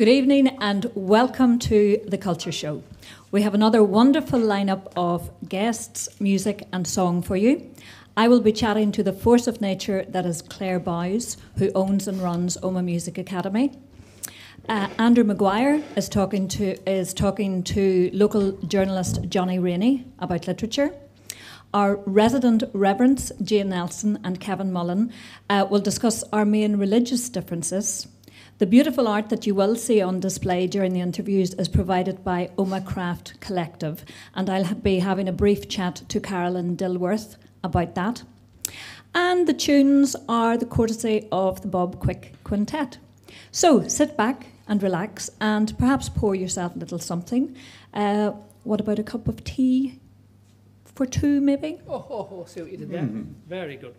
Good evening and welcome to The Culture Show. We have another wonderful lineup of guests, music and song for you. I will be chatting to the force of nature that is Claire Bowes, who owns and runs Omagh Music Academy. Andrew Maguire is talking to local journalist Johnny Rainey about literature. Our resident reverends, Jane Nelson and Kevin Mullen, will discuss our main religious differences. The beautiful art that you will see on display during the interviews is provided by Omagh Craft Collective, and I'll be having a brief chat to Carolyn Dilworth about that. And the tunes are the courtesy of the Bob Quick Quintet. So sit back and relax and perhaps pour yourself a little something. What about a cup of tea for two, maybe? Oh, see what you did there. Very good.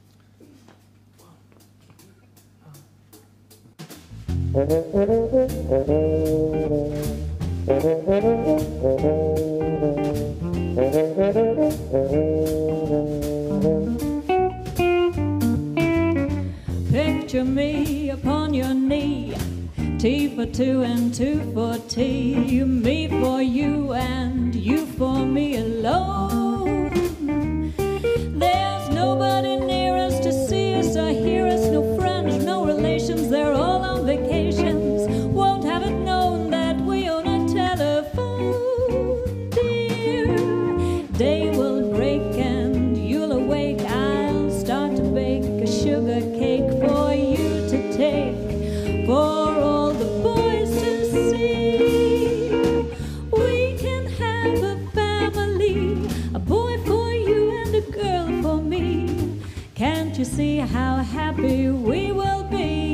Picture me upon your knee, tea for two and two for tea, me for you and you for me alone. There's nobody near us to see us or hear us, no friends, no relations, they're all on vacations. Won't have it known that we own a telephone, dear. Day will break and you'll awake, I'll start to bake a sugar cake for you to take, for all the boys to see. We can have a family, a boy for you and a girl for me. Can't you see how happy we will be?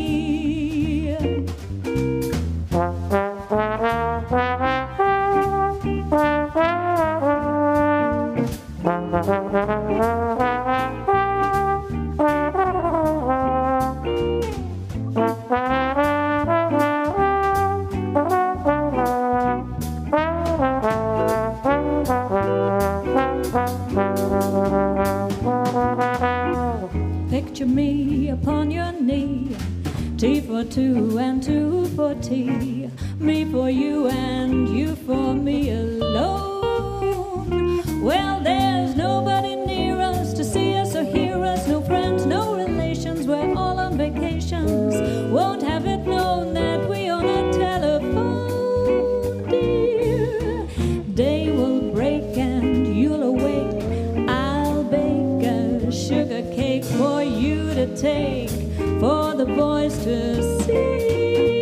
Picture me upon your knee, tea for two and two for tea, me for you and you for me alone. Well, there's nobody near us to see us or hear us, no friends, no relations, we're all on vacations. Won't have it known that we own a telephone, dear. Day will break and you'll awake, I'll bake a sugar cake for you to take, for the boys to see.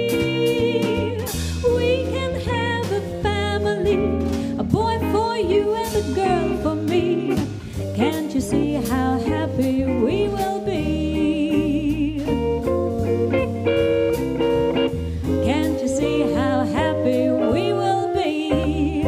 We can have a family, a boy for you and a girl for me. Can't you see how happy we will be? Can't you see how happy we will be?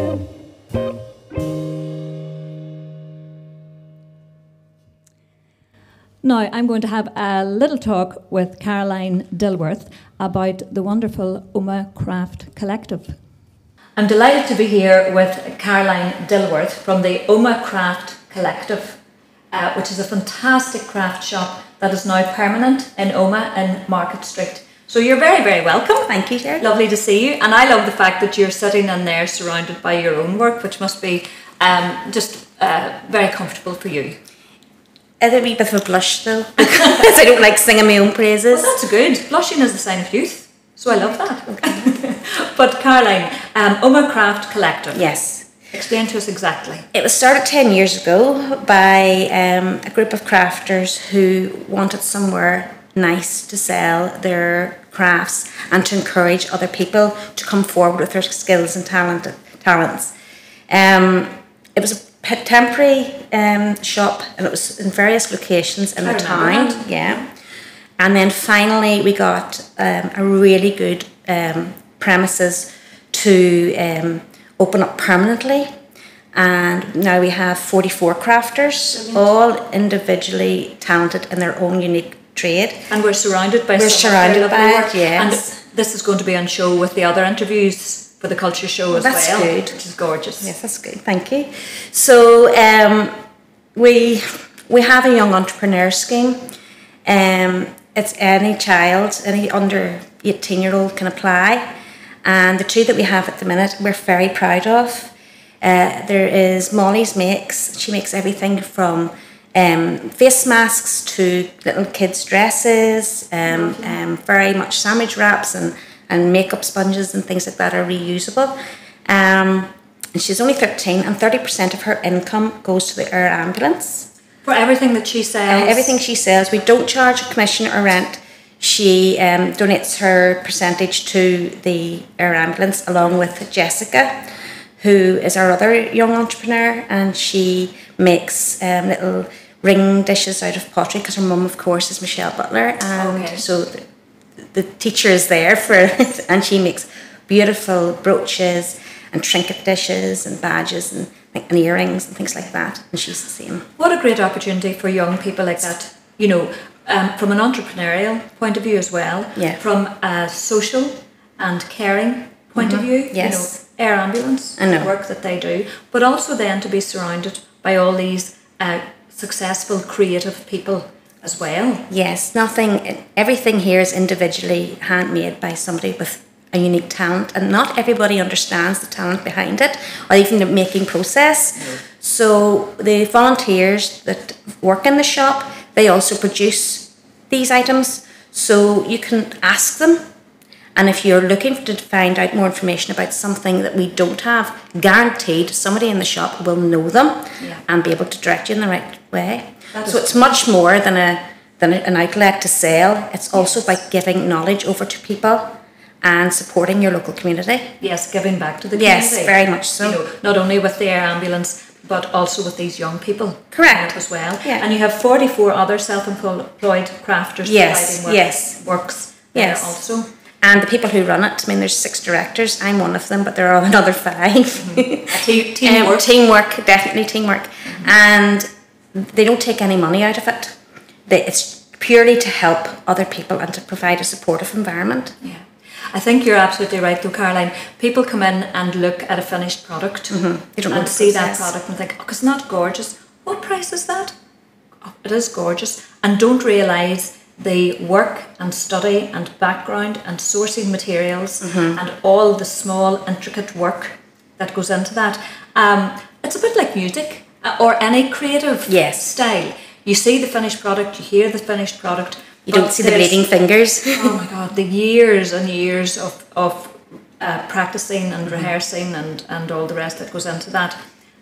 Now, I'm going to have a little talk with Caroline Dilworth about the wonderful Omagh Craft Collective. I'm delighted to be here with Caroline Dilworth from the Omagh Craft Collective, which is a fantastic craft shop that is now permanent in Omagh in Market Street. So you're very, very welcome. Thank you, Sharon. Lovely to see you. And I love the fact that you're sitting in there surrounded by your own work, which must be just very comfortable for you. It's a wee bit of a blush though, because I don't like singing my own praises. Well, that's good. Blushing is the sign of youth, so I love that. Okay. But Caroline, Omagh Craft Collective. Yes. Explain to us exactly. It was started 10 years ago by a group of crafters who wanted somewhere nice to sell their crafts and to encourage other people to come forward with their skills and talents. It was a temporary shop, and it was in various locations in the town. Yeah, and then finally we got a really good premises to open up permanently, and now we have 44 crafters, all individually talented in their own unique trade. And we're surrounded by it, yes. And this is going to be on show with the other interviews for the Culture Show as that's well. Good. Which is gorgeous. Yes, that's good. Thank you. So we have a young entrepreneur scheme. It's any child, any under 18-year-old can apply. And the two that we have at the minute, we're very proud of. There is Molly's Makes. She makes everything from face masks to little kids' dresses, very much sandwich wraps and makeup sponges and things like that are reusable. And she's only 13, and 30% of her income goes to the Air Ambulance. For everything that she sells? Everything she sells. We don't charge a commission or rent. She donates her percentage to the Air Ambulance along with Jessica, who is our other young entrepreneur, and she makes little ring dishes out of pottery because her mum, of course, is Michelle Butler, and so the teacher is there for it, and she makes beautiful brooches and trinket dishes and badges and earrings and things like that, and she's the same. What a great opportunity for young people like that, you know, from an entrepreneurial point of view as well, from a social and caring point of view, you know, Air Ambulance, the work that they do, but also then to be surrounded by all these successful creative people as well. Yes, everything here is individually handmade by somebody with a unique talent, and not everybody understands the talent behind it or even the making process. So the volunteers that work in the shop, they also produce these items, so you can ask them. And if you're looking to find out more information about something that we don't have, guaranteed somebody in the shop will know them and be able to direct you in the right way. So it's much more than an outlet to sell. It's also about giving knowledge over to people and supporting your local community. Yes, giving back to the community. Yes, very much so. You know, not only with the Air Ambulance, but also with these young people. Correct. As well. Yeah. And you have 44 other self-employed crafters providing works there also. And the people who run it, I mean, there's 6 directors. I'm one of them, but there are another 5. Teamwork. Teamwork, definitely teamwork. And they don't take any money out of it. It's purely to help other people and to provide a supportive environment. Yeah. I think you're absolutely right though, Caroline. People come in and look at a finished product they don't and see that product and think, oh, it's not gorgeous. What price is that? Oh, it is gorgeous. And don't realise the work and study and background and sourcing materials and all the small intricate work that goes into that. It's a bit like music or any creative style. You see the finished product, you hear the finished product. You don't see the bleeding fingers. Oh my God, the years and years of practicing and rehearsing and all the rest that goes into that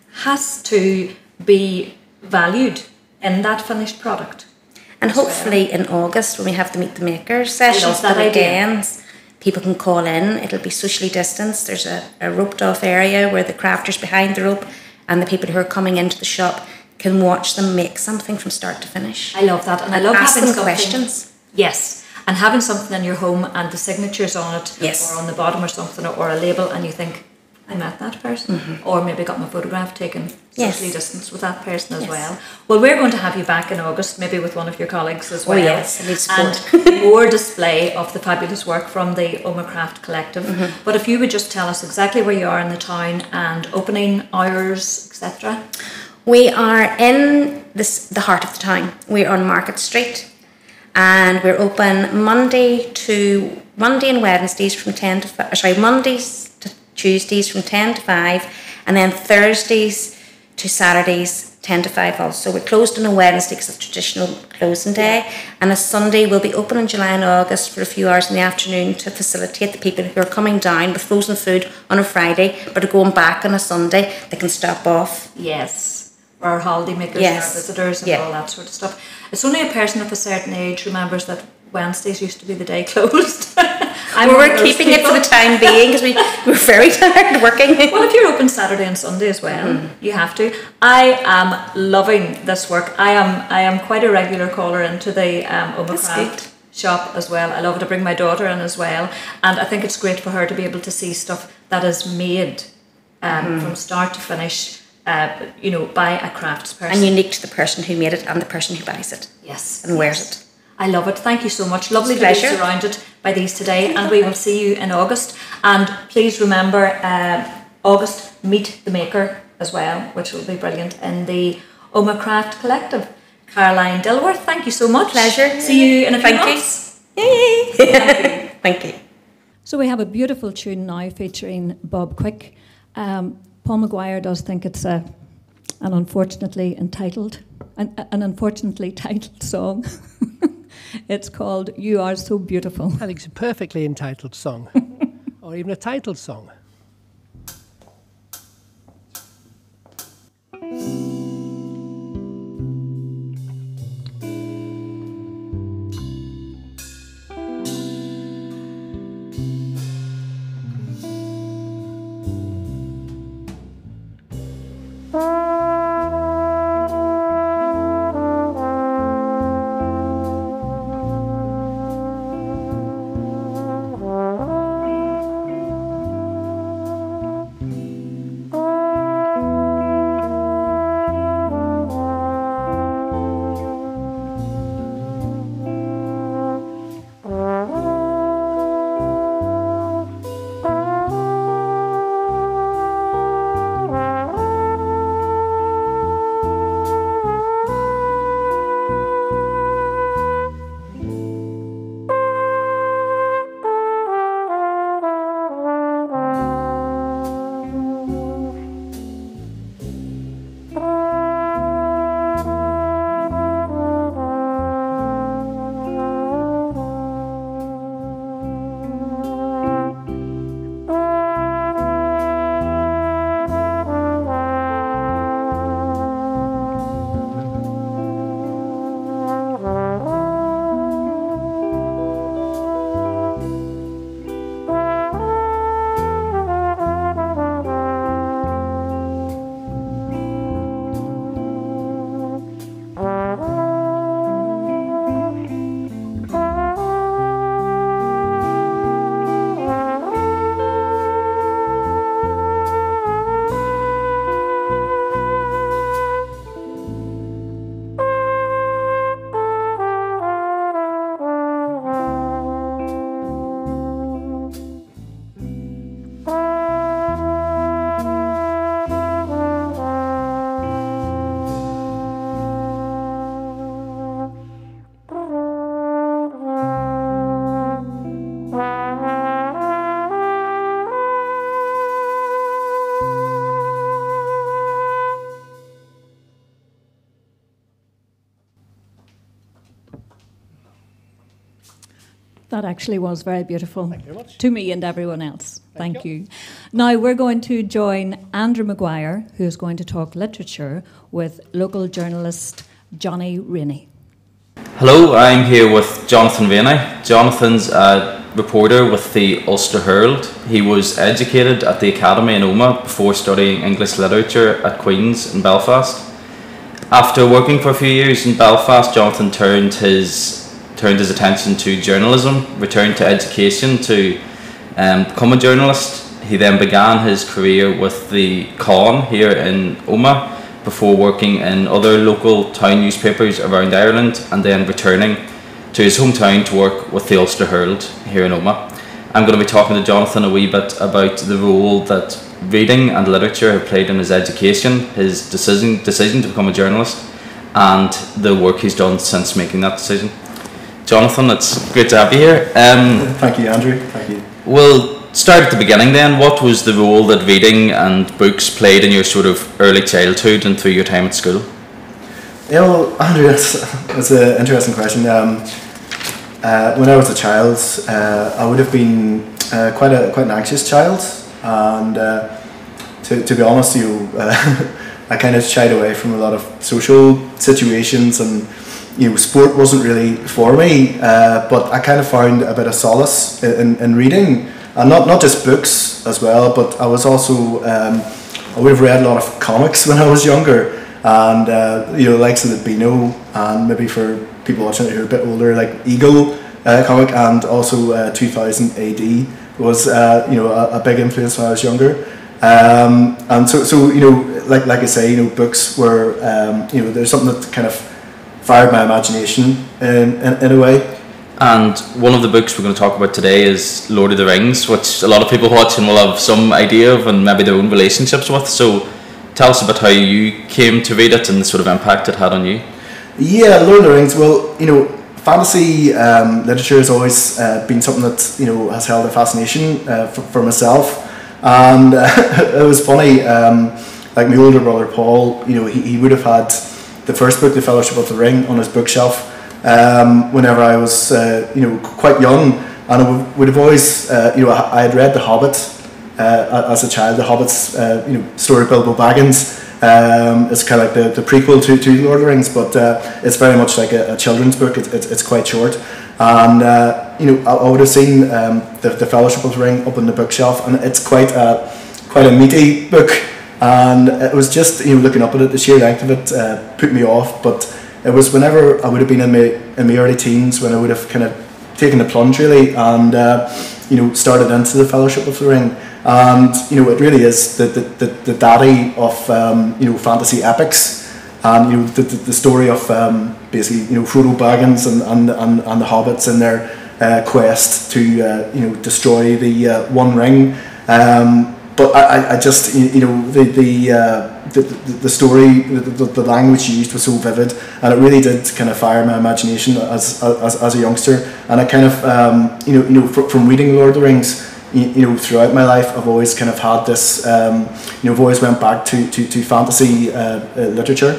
has to be valued in that finished product. And hopefully in August, when we have the Meet the Makers sessions, the weekends, people can call in. It'll be socially distanced. There's a roped off area where the crafters behind the rope and the people who are coming into the shop can watch them make something from start to finish. I love that. And I love having questions. Yes. And having something in your home and the signatures on it or on the bottom or something or a label, and you think, I met that person, or maybe got my photograph taken socially distanced with that person as well. Well, we're going to have you back in August, maybe with one of your colleagues as well. Oh yes, I need support. And more display of the fabulous work from the Omacraft Collective. But if you would just tell us exactly where you are in the town and opening hours, etc. We are in the heart of the town. We're on Market Street, and we're open Monday and Wednesdays from 10 to 5. Mondays to Tuesdays from 10 to 5, and then Thursdays to Saturdays 10 to 5 also. We're closed on a Wednesday because it's traditional closing day, and a Sunday we'll be open in July and August for a few hours in the afternoon to facilitate the people who are coming down with frozen food on a Friday but are going back on a Sunday. They can stop off. Yes, our holiday makers and our visitors and all that sort of stuff. It's only a person of a certain age remembers that Wednesdays used to be the day closed. We're keeping it for the time being because we're very tired working. Well, if you're open Saturday and Sunday as well, you have to. I am loving this work. I am quite a regular caller into the Omacraft shop as well. I love it. I bring my daughter in as well, and I think it's great for her to be able to see stuff that is made from start to finish. By a craftsperson. And unique to the person who made it and the person who buys it. Yes. And wears it. I love it. Thank you so much. Lovely to be surrounded by these today, and we will see you in August. And please remember, August, Meet the Maker as well, which will be brilliant in the Omacraft Collective. Caroline Dilworth, thank you so much. Pleasure. See you in a few months. Yay! Thank you. Thank you. So we have a beautiful tune now featuring Bob Quick. Paul Maguire does think it's an unfortunately titled song. It's called "You Are So Beautiful." I think it's a perfectly entitled song, or even a titled song. That actually was very beautiful. Thank you very much. To me and everyone else. Thank you. you. Now we're going to join Andrew Maguire, who is going to talk literature with local journalist Johnny Rainey. Hello, I'm here with Jonathan Rainey. Jonathan's a reporter with the Ulster Herald. He was educated at the Academy in Omagh before studying English literature at Queen's in Belfast. After working for a few years in Belfast, Jonathan turned his attention to journalism, returned to education to become a journalist. He then began his career with the Con here in Omagh before working in other local town newspapers around Ireland and then returning to his hometown to work with the Ulster Herald here in Omagh. I'm going to be talking to Jonathan a wee bit about the role that reading and literature have played in his education, his decision to become a journalist, and the work he's done since making that decision. Jonathan, it's great to have you here. Thank you, Andrew. Thank you. We'll start at the beginning then. What was the role that reading and books played in your sort of early childhood and through your time at school? Yeah, well, Andrew, that's an interesting question. When I was a child, I would have been quite an anxious child, and to be honest, I kind of shied away from a lot of social situations, and sport wasn't really for me. But I kind of found a bit of solace in reading, and not just books as well. But I was also I would have read a lot of comics when I was younger, and likes of the Beano, and maybe for people watching it who are a bit older, like Eagle comic, and also 2000 AD was a big influence when I was younger. And so like I say, books were there's something that kind of fired my imagination in a way. And one of the books we're going to talk about today is Lord of the Rings, which a lot of people watching will have some idea of and maybe their own relationships with. So tell us about how you came to read it and the sort of impact it had on you. Yeah, Lord of the Rings. Well, fantasy literature has always been something that has held a fascination for myself, and it was funny. Like my older brother Paul, he would have had the first book, The Fellowship of the Ring, on his bookshelf whenever I was quite young, and I would have always I had read The Hobbit as a child. The Hobbit's story of Bilbo Baggins. It's kind of like the prequel to Lord of the Rings, but it's very much like a children's book. It's quite short, and I would have seen the Fellowship of the Ring up on the bookshelf, and it's quite a meaty book, and it was just looking up at it, the sheer length of it put me off. But it was whenever I would have been in my early teens when I would have kind of taken the plunge really, and started into the Fellowship of the Ring. And it really is the daddy of fantasy epics, and the story of basically Frodo Baggins and the hobbits in their quest to destroy the One Ring. But I just the story, the language used was so vivid, and it really did kind of fire my imagination as a youngster. And I kind of from reading Lord of the Rings, throughout my life, I've always kind of had this, I've always went back to fantasy literature.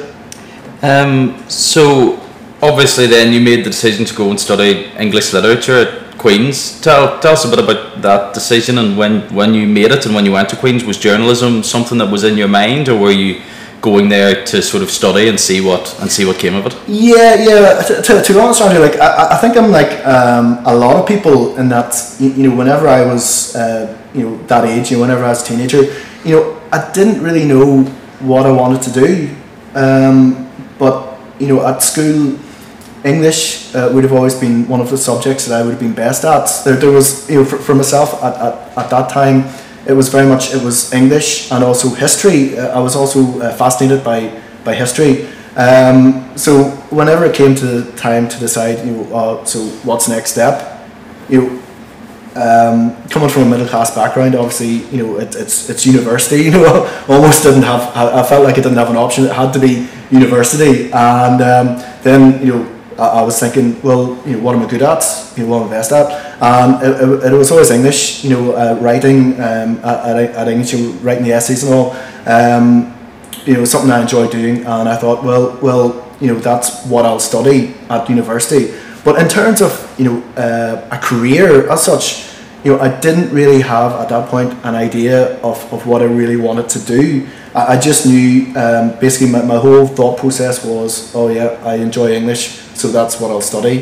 So obviously then you made the decision to go and study English literature at Queen's. Tell us a bit about that decision, and when you made it and when you went to Queen's. Was journalism something that was in your mind, or were you going there to sort of study and see what came of it? Yeah. To be honest, Andrew, like I think I'm like a lot of people in that. Whenever I was that age, whenever I was a teenager, I didn't really know what I wanted to do. But at school, English would have always been one of the subjects that I would have been best at. There was, for myself at that time, it was English and also history. I was also fascinated by history. So whenever it came to the time to decide, so what's the next step? Coming from a middle class background, obviously, it's university. Almost didn't have. I felt like I didn't have an option. It had to be university, and then I was thinking, well, what am I good at? What am I best at? And it was always English. Writing at English, writing the essays and all. Something I enjoyed doing, and I thought, well, that's what I'll study at university. But in terms of a career as such, I didn't really have at that point an idea of what I really wanted to do. I just knew basically my whole thought process was, oh yeah, I enjoy English, so that's what I'll study.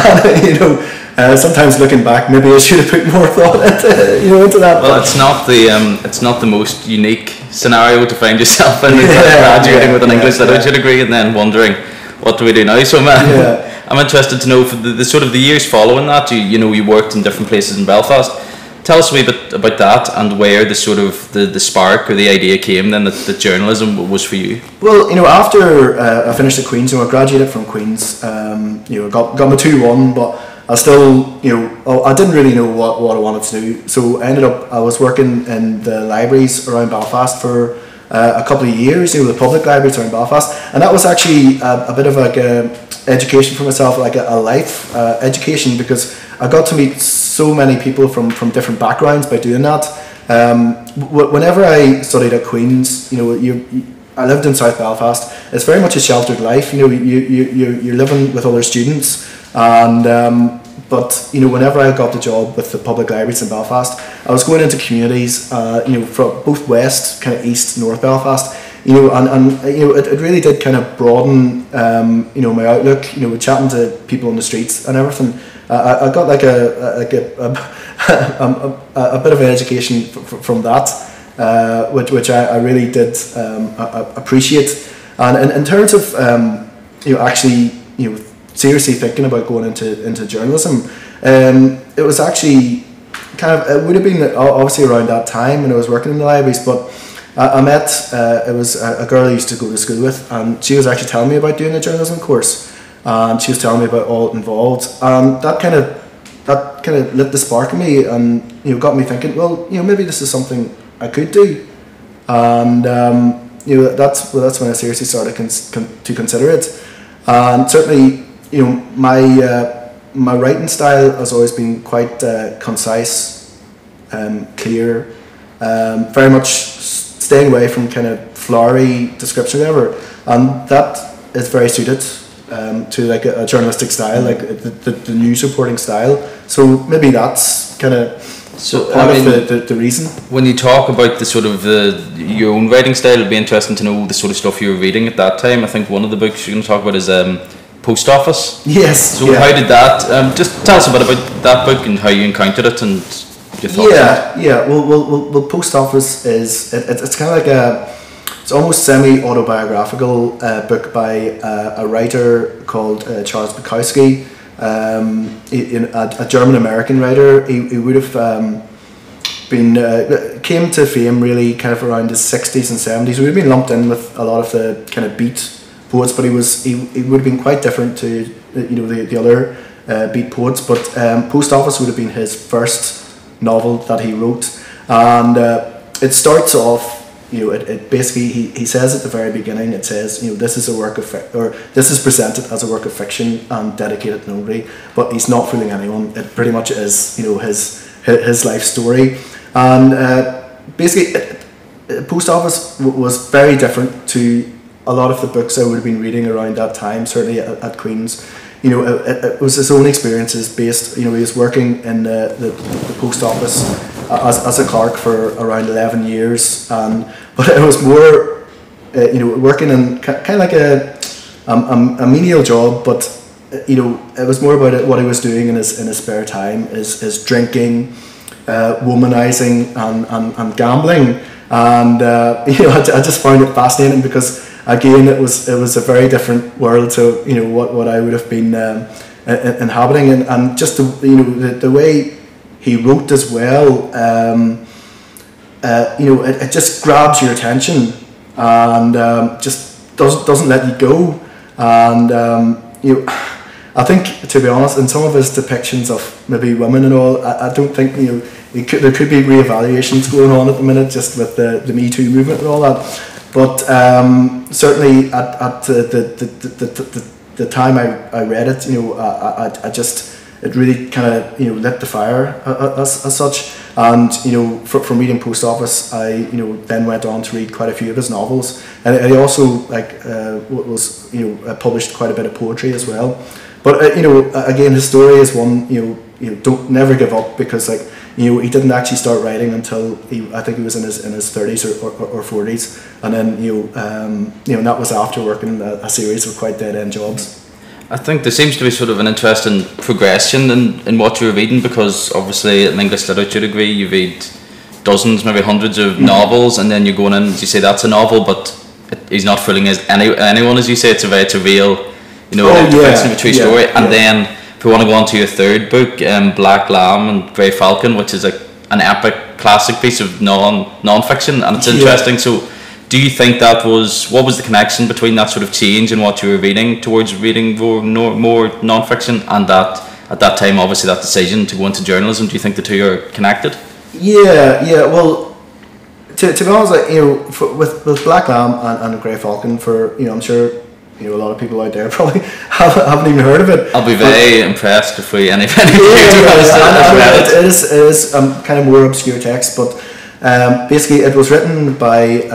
Sometimes looking back, maybe I should have put more thought into that. Well, it's not the most unique scenario to find yourself in, graduating with an English literature degree and then wondering, what do we do now? So I'm interested to know, for the sort of the years following that, you worked in different places in Belfast. Tell us a wee bit about that, and where the sort of the spark or the idea came then that journalism was for you. Well, after I finished at Queen's, I graduated from Queen's, got my 2-1, but I still, I didn't really know what I wanted to do. So I was working in the libraries around Belfast for a couple of years, the public libraries around Belfast, and that was actually a bit of like a education for myself, like a life education, because I got to meet so many people from different backgrounds by doing that. Whenever I studied at Queen's, I lived in South Belfast. It's very much a sheltered life. You're living with other students, and but whenever I got the job with the public libraries in Belfast, I was going into communities, from both west, kind of east, north Belfast. It really did kind of broaden, my outlook. Chatting to people on the streets and everything. I got like a bit of an education from that, which I really did appreciate. And in terms of actually seriously thinking about going into journalism, it was actually it would have been obviously around that time when I was working in the libraries, but I met it was a girl I used to go to school with, and she was actually telling me about doing a journalism course, and she was telling me about all involved, and that kind of lit the spark in me, and got me thinking, well, maybe this is something I could do, and that's when I seriously started to consider it. And certainly, you know, my writing style has always been quite concise, clear, very much staying away from kind of flowery description or whatever, and that is very suited to like a journalistic style, like the news reporting style. So maybe that's kind of part of the reason. When you talk about the sort of your own writing style, it'd be interesting to know the sort of stuff you were reading at that time. I think one of the books you're going to talk about is Post Office. Yes. So how did that? Just tell us a bit about that book and how you encountered it and your thoughts. Yeah. Well, Post Office is it's kind of like it's almost semi-autobiographical book by a writer called Charles Bukowski, a German-American writer. He would have came to fame really kind of around the 60s and 70s. He would have been lumped in with a lot of the kind of beat poets, but he would have been quite different to the other beat poets. But Post Office would have been his first novel that he wrote, and it starts off. It basically he says at the very beginning, it says, this is a work of this is presented as a work of fiction and dedicated to nobody, but he's not fooling anyone. It pretty much is his life story, and basically Post Office was very different to a lot of the books I would have been reading around that time, certainly at Queen's. It was his own experiences based. He was working in the post office as a clerk for around 11 years, but it was more, working in kind of like a menial job, but it was more about what he was doing in his spare time, is drinking, womanizing, and gambling, and I just found it fascinating because, again, it was a very different world to what I would have been inhabiting, and just the way he wrote as well. It just grabs your attention and just doesn't let you go. And I think, to be honest, in some of his depictions of maybe women and all, I don't think there could be re-evaluations going on at the minute, just with the Me Too movement and all that. But certainly at the time I read it, I just, it really kind of lit the fire as such. And from reading Post Office, I then went on to read quite a few of his novels, and he also was published quite a bit of poetry as well. But again, his story is one don't never give up, because he didn't actually start writing until I think he was in his 30s or 40s, and then that was after working a series of quite dead end jobs. I think there seems to be sort of an interesting progression in what you're reading, because obviously at an English literature degree you read dozens, maybe hundreds of novels, and then you're going in, as you say, that's a novel, but he's not fooling anyone, as you say. It's a real interpretation of a true story. And then if we want to go on to your third book, Black Lamb and Grey Falcon, which is an epic classic piece of non-fiction, and it's interesting. So do you think what was the connection between that sort of change in what you were reading towards reading more non-fiction, and that at that time, obviously, that decision to go into journalism? Do you think the two are connected? Yeah. Well, to be honest, with Black Lamb and Grey Falcon, I'm sure a lot of people out there probably haven't even heard of it. I'll be very impressed if we any it is kind of more obscure text, but basically it was written by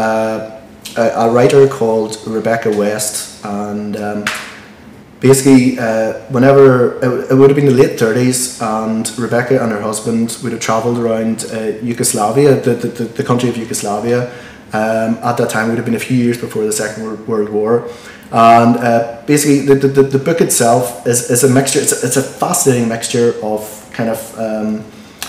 a writer called Rebecca West, and basically whenever it would have been the late 30s, and Rebecca and her husband would have travelled around Yugoslavia, the country of Yugoslavia. At that time, it would have been a few years before the Second World War. And basically the book itself is a mixture. It's a fascinating mixture of kind of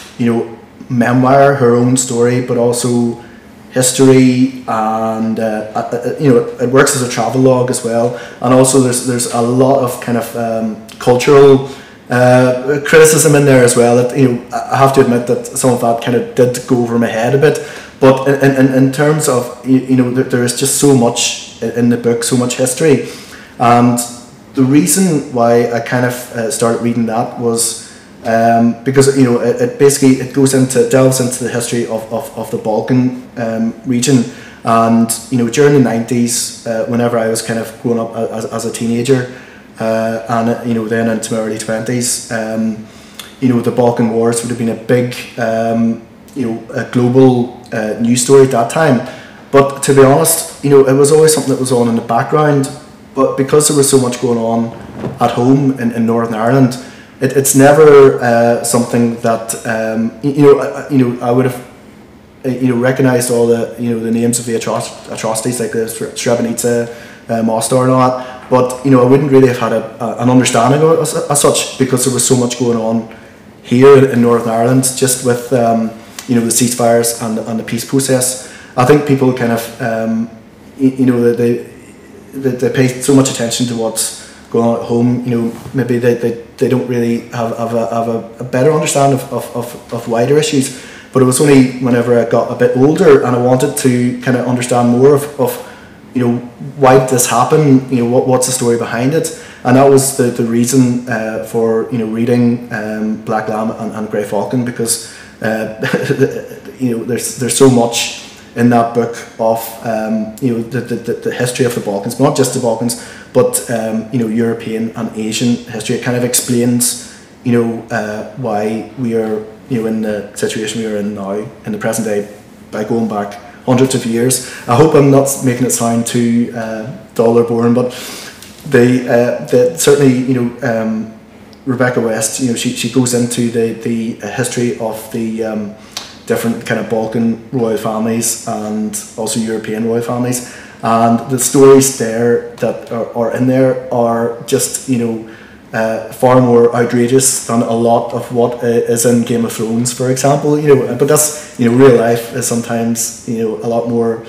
memoir, her own story, but also history, and it works as a travelogue as well. And also there's a lot of kind of cultural criticism in there as well. That I have to admit that some of that kind of did go over my head a bit. But in terms of there is just so much in the book, so much history, and the reason why I kind of started reading that was because it basically delves into the history of the Balkan region, and during the 90s, whenever I was kind of growing up as a teenager, and then into my early 20s, the Balkan Wars would have been a big, a global news story at that time. But to be honest, it was always something that was on in the background. But because there was so much going on at home in Northern Ireland, it's never something that I would have recognised all the the names of the atrocities like the Srebrenica, Mostar and all that. But I wouldn't really have had an understanding of it as such, because there was so much going on here in Northern Ireland, just with the ceasefires and the peace process. I think people kind of they pay so much attention to what's going on at home. Maybe they don't really have a better understanding of wider issues. But it was only whenever I got a bit older and I wanted to kind of understand more of why did this happen, what's the story behind it, and that was the reason for reading Black Lamb and Grey Falcon, because there's so much in that book of the history of the Balkans, but not just the Balkans, but European and Asian history. It kind of explains why we are in the situation we are in now in the present day by going back hundreds of years. I hope I'm not making it sound too dull or boring, but they certainly Rebecca West, she goes into the history of the different kind of Balkan royal families and also European royal families, and the stories there that are in there are just far more outrageous than a lot of what is in Game of Thrones, for example. But that's real life is sometimes a lot more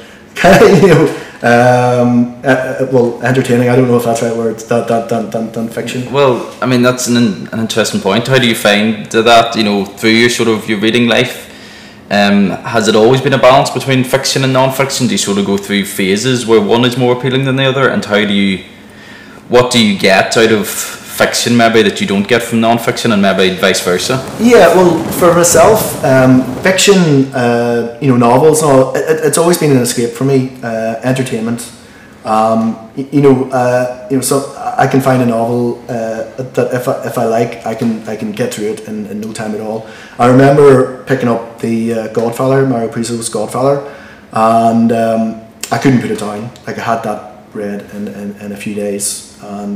well, entertaining. I don't know if that's the right word. Than fiction. Well, I mean, that's an interesting point. How do you find that through your reading life? Has it always been a balance between fiction and non-fiction? Do you sort of go through phases where one is more appealing than the other? And what do you get out of fiction maybe that you don't get from non-fiction, and maybe vice versa? Yeah, well, for myself, fiction, novels, it's always been an escape for me, entertainment. So I can find a novel that if I like, I can get through it in no time at all. I remember picking up the Godfather, Mario Puzo's Godfather, and I couldn't put it down. Like, I had that read in a few days, and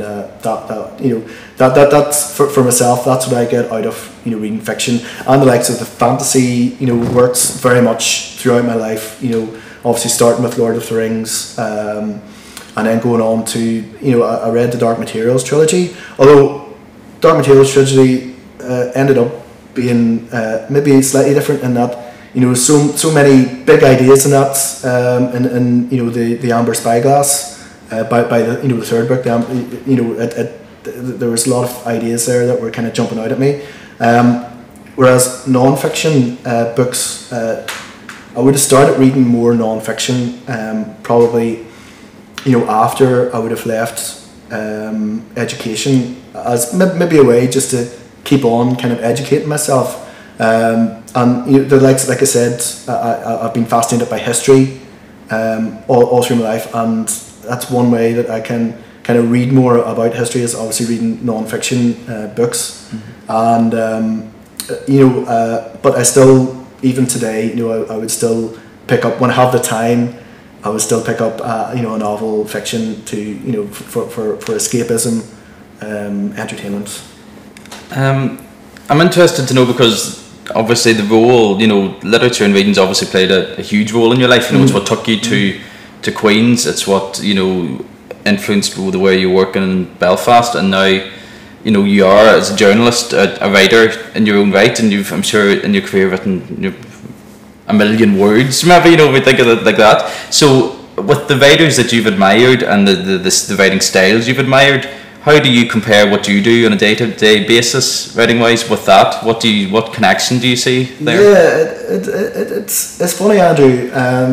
that's for myself. That's what I get out of reading fiction, and the likes of the fantasy works very much throughout my life. Obviously starting with Lord of the Rings, and then going on to I read the Dark Materials trilogy. Although Dark Materials trilogy ended up being maybe slightly different in that so many big ideas in that, in the Amber Spyglass. By the third book, there was a lot of ideas there that were kind of jumping out at me. Whereas non-fiction books, I would have started reading more non-fiction probably after I would have left education, as maybe a way just to keep on kind of educating myself. And like I said, I've been fascinated by history all through my life, and that's one way that I can kind of read more about history, is obviously reading non-fiction books. Mm-hmm. And but I still, even today, I would still pick up, when I have the time, I would still pick up a novel, fiction to for escapism, entertainment. I'm interested to know, because obviously the role, literature and reading's obviously played a huge role in your life. It's what took you to Queen's. It's what influenced the way you're working in Belfast, and now you are, as a journalist, a writer in your own right, and I'm sure in your career written a million words, maybe we think of it like that. So with the writers that you've admired and the writing styles you've admired, how do you compare what you do on a day-to-day basis, writing-wise, with that? What connection do you see there? Yeah, it's funny, Andrew.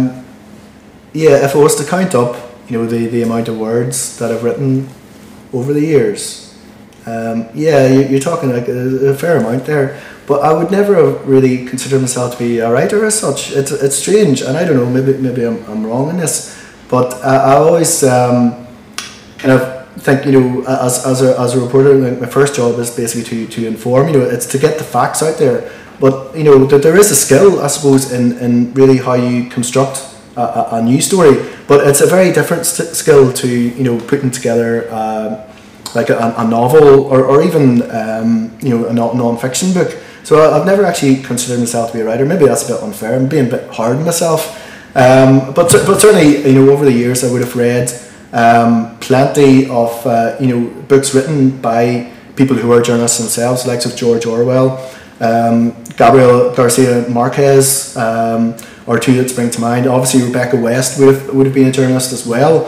If I was to count up, the amount of words that I've written over the years, you're talking like a fair amount there. But I would never have really considered myself to be a writer as such. It's strange, and I don't know, maybe I'm wrong in this, but I always kind of think, as a reporter, like, my first job is basically to inform. It's to get the facts out there. But that there is a skill, I suppose, in really how you construct a news story. But it's a very different skill to putting together like a novel or even a non-fiction book. So I've never actually considered myself to be a writer. Maybe that's a bit unfair. I'm being a bit hard on myself. But certainly, over the years, I would have read plenty of books written by people who are journalists themselves, the likes of George Orwell, Gabriel Garcia Marquez, or two that spring to mind. Obviously, Rebecca West would have been a journalist as well.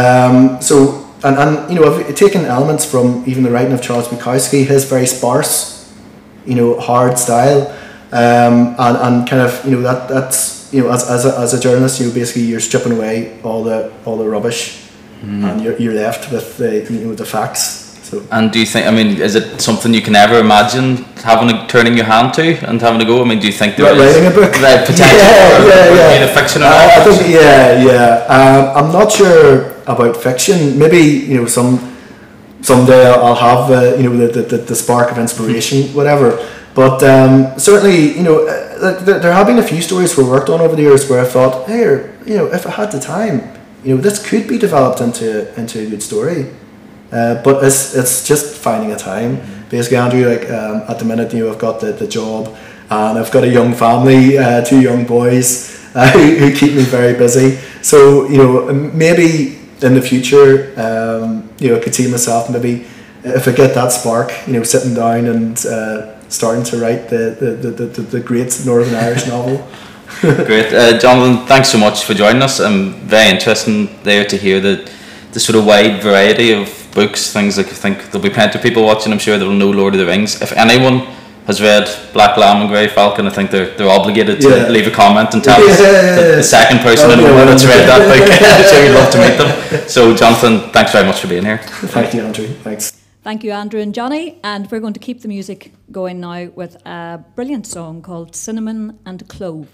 I've taken elements from even the writing of Charles Bukowski, his very sparse, hard style, and kind of that's as a journalist, basically you're stripping away all the rubbish, and you're left with the facts. So. And do you think? Is it something you can ever imagine turning your hand to and having a go? Do you think there is writing a book? Like, potential for fiction or not? I think yeah. I'm not sure about fiction. Maybe someday I'll have the spark of inspiration, whatever. But certainly there have been a few stories we worked on over the years where I thought, hey, if I had the time, this could be developed into a good story. But it's just finding a time. Basically, Andrew, at the minute, I've got the job, and I've got a young family, 2 young boys who keep me very busy. So maybe in the future, I could see myself maybe if I get that spark, sitting down and starting to write the great Northern Irish novel. Great, Jonathan. Thanks so much for joining us. Very interesting there to hear the sort of wide variety of books, things like I think there'll be plenty of people watching, I'm sure, that will know Lord of the Rings. If anyone has read Black Lamb and Grey Falcon, I think they're obligated to leave a comment and tell us the second person in the world that's read that book. I'm sure you'd love to meet them. So Jonathan, thanks very much for being here. Thank you, Andrew. Thanks. Thank you, Andrew and Johnny. And we're going to keep the music going now with a brilliant song called Cinnamon and Clove.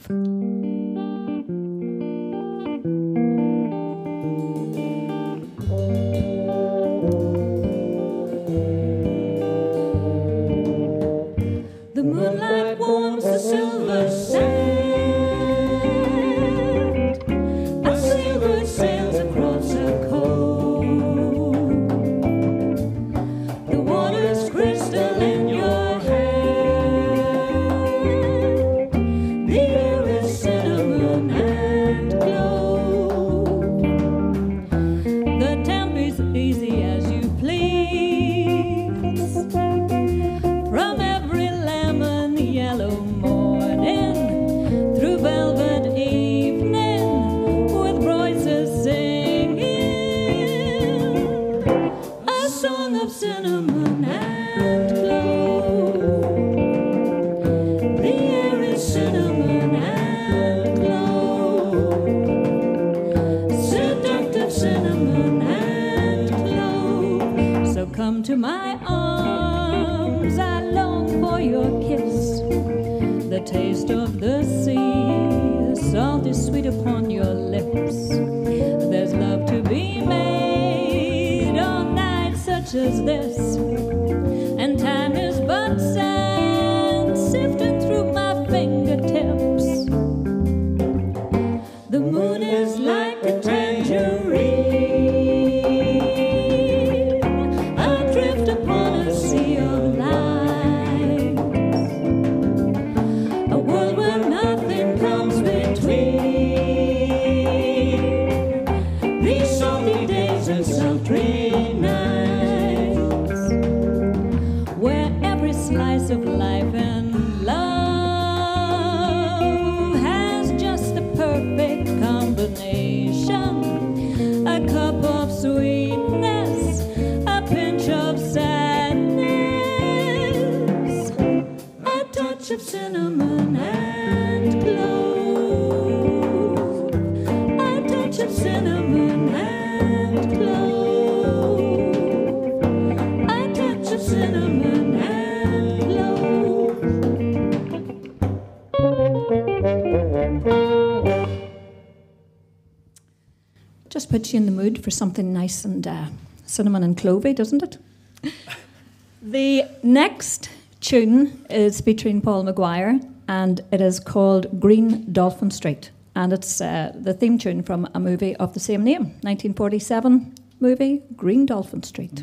The moonlight warms the silver sand. A sailor sails across a cove. The water's crystal in your hand. The air is cinnamon and clove. The temp is easy as you please. From every lemon yellow morning through velvet evening with voices singing a song of cinnamon and clove. The air is cinnamon and clove, seductive cinnamon and clove. So come to my arms, I long for your kiss, the taste of the sea, the salt is sweet upon your lips. There's love to be made on nights such as this, and time is but sand sifting through my fingertips. The moon is like a tangerine, adrift upon a sea of light, a world where nothing comes between these salty days and sultry nights, where every slice of life and love has just the perfect combination, a cup of sweetness, a pinch of sadness, a touch of cinnamon and clove, a touch of cinnamon and clove, a touch of cinnamon and clove. Just put you in the mood for something nice and cinnamon and clovey, doesn't it? The next tune is featuring Paul Maguire, and it is called Green Dolphin Street. And it's the theme tune from a movie of the same name, 1947 movie, Green Dolphin Street.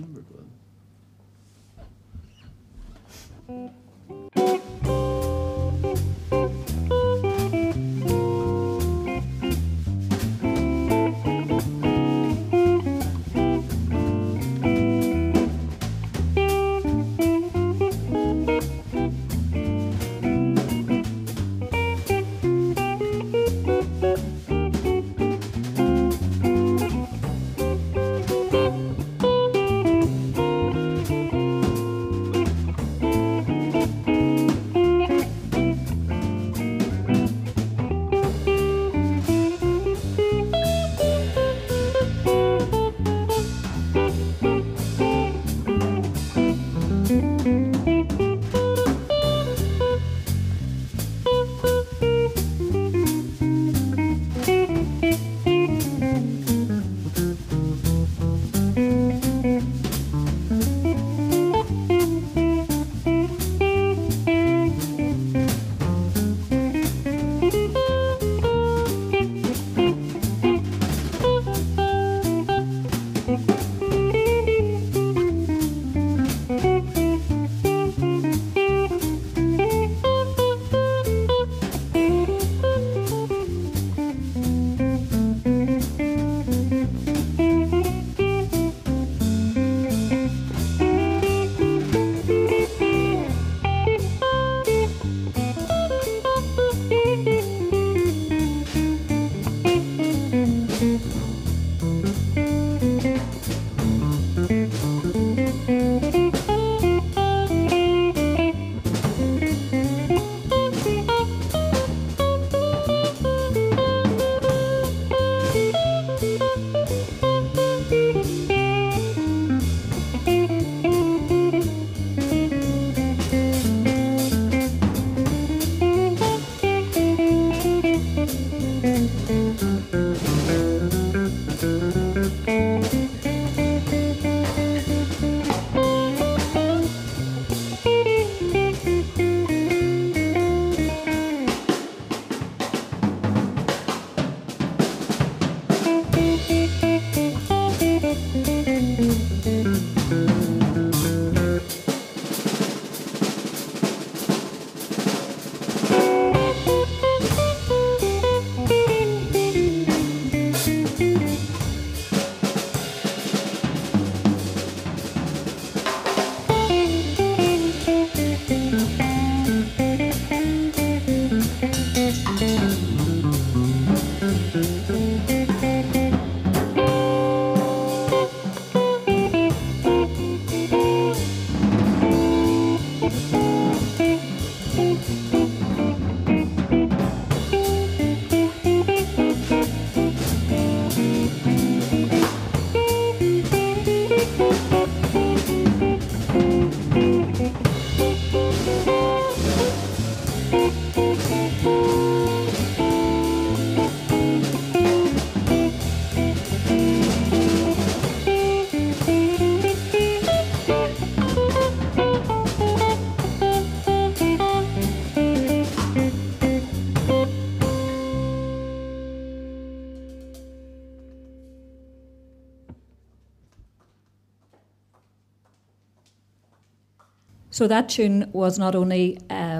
So that tune was not only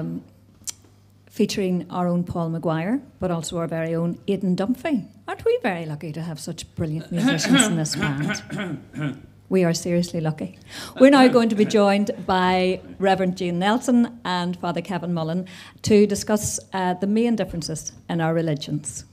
featuring our own Paul Maguire, but also our very own Aidan Dunphy. Aren't we very lucky to have such brilliant musicians in this band? We are seriously lucky. We're now going to be joined by Reverend Jane Nelson and Father Kevin Mullen to discuss the main differences in our religions.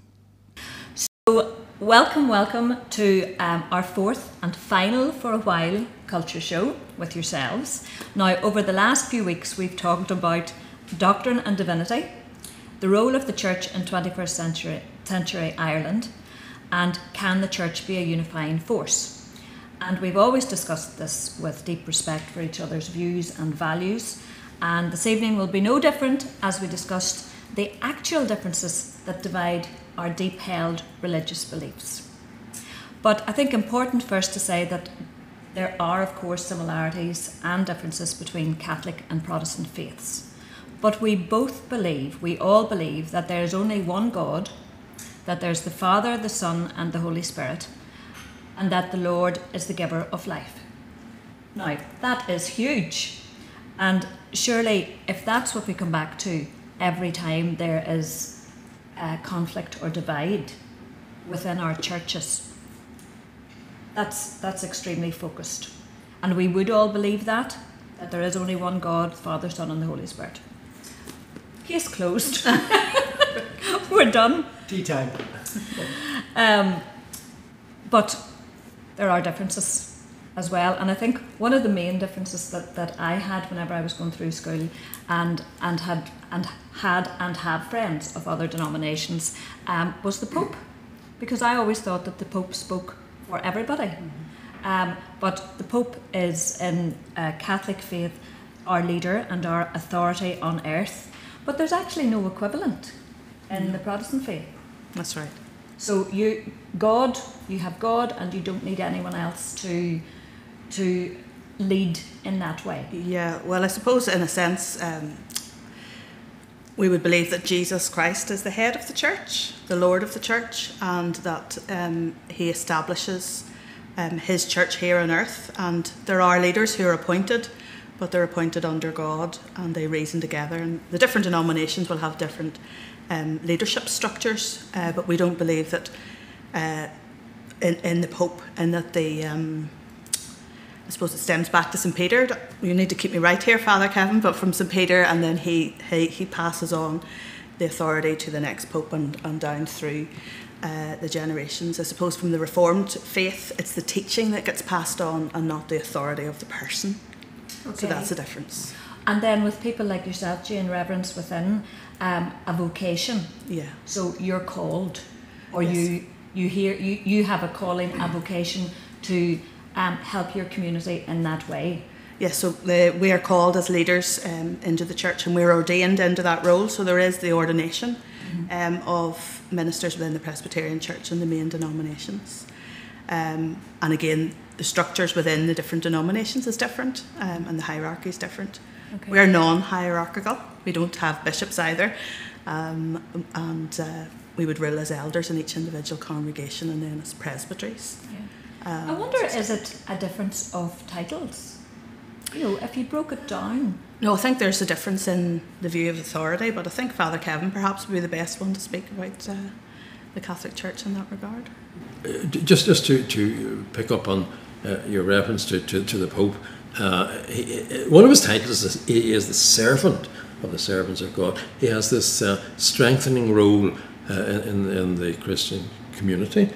So, welcome to our fourth and final for a while culture show with yourselves. Now, over the last few weeks, we've talked about doctrine and divinity, the role of the church in 21st century Ireland, and can the church be a unifying force? And we've always discussed this with deep respect for each other's views and values. And this evening will be no different as we discussed the actual differences that divide our deep-held religious beliefs. But I think important first to say that there are, of course, similarities and differences between Catholic and Protestant faiths. But we all believe that there is only one God, that there's the Father, the Son, and the Holy Spirit, and that the Lord is the giver of life. Now, that is huge. And surely, if that's what we come back to every time there is conflict or divide within our churches, that's extremely focused. And we would all believe that there is only one God, Father, Son, and the Holy Spirit. Case closed. We're done. Tea time. But there are differences as well, and I think one of the main differences that I had whenever I was going through school and have friends of other denominations was the Pope, because I always thought that the Pope spoke for everybody. But the Pope is, in Catholic faith, our leader and our authority on earth, but there's actually no equivalent in the Protestant faith. That's right. So you have God, and you don't need anyone else to lead in that way. Yeah, well, I suppose in a sense, we would believe that Jesus Christ is the head of the church, the Lord of the church, and that he establishes his church here on earth. And there are leaders who are appointed, but they're appointed under God, and they reason together. And the different denominations will have different leadership structures, but we don't believe that in the Pope, and that I suppose it stems back to St. Peter. You need to keep me right here, Father Kevin, but from St. Peter, and then he passes on the authority to the next Pope and down through the generations. I suppose from the Reformed faith, it's the teaching that gets passed on and not the authority of the person. Okay. So that's the difference. And then with people like yourself, Jane, reverence within a vocation. Yeah. So you're called, or yes. you have a calling, a vocation to help your community in that way. Yes, so we are called as leaders into the church, and we're ordained into that role. So there is the ordination of ministers within the Presbyterian Church and the main denominations. And again, the structures within the different denominations is different, and the hierarchy is different. Okay. We're non-hierarchical. We don't have bishops either. And we would rule as elders in each individual congregation, and then as presbyteries. Yeah. I wonder, is it a difference of titles? You know, if you broke it down. No, I think there's a difference in the view of authority, but I think Father Kevin perhaps would be the best one to speak about the Catholic Church in that regard. Just to pick up on your reference to the Pope, one of his titles is he is the servant of the servants of God. He has this strengthening role in the Christian community.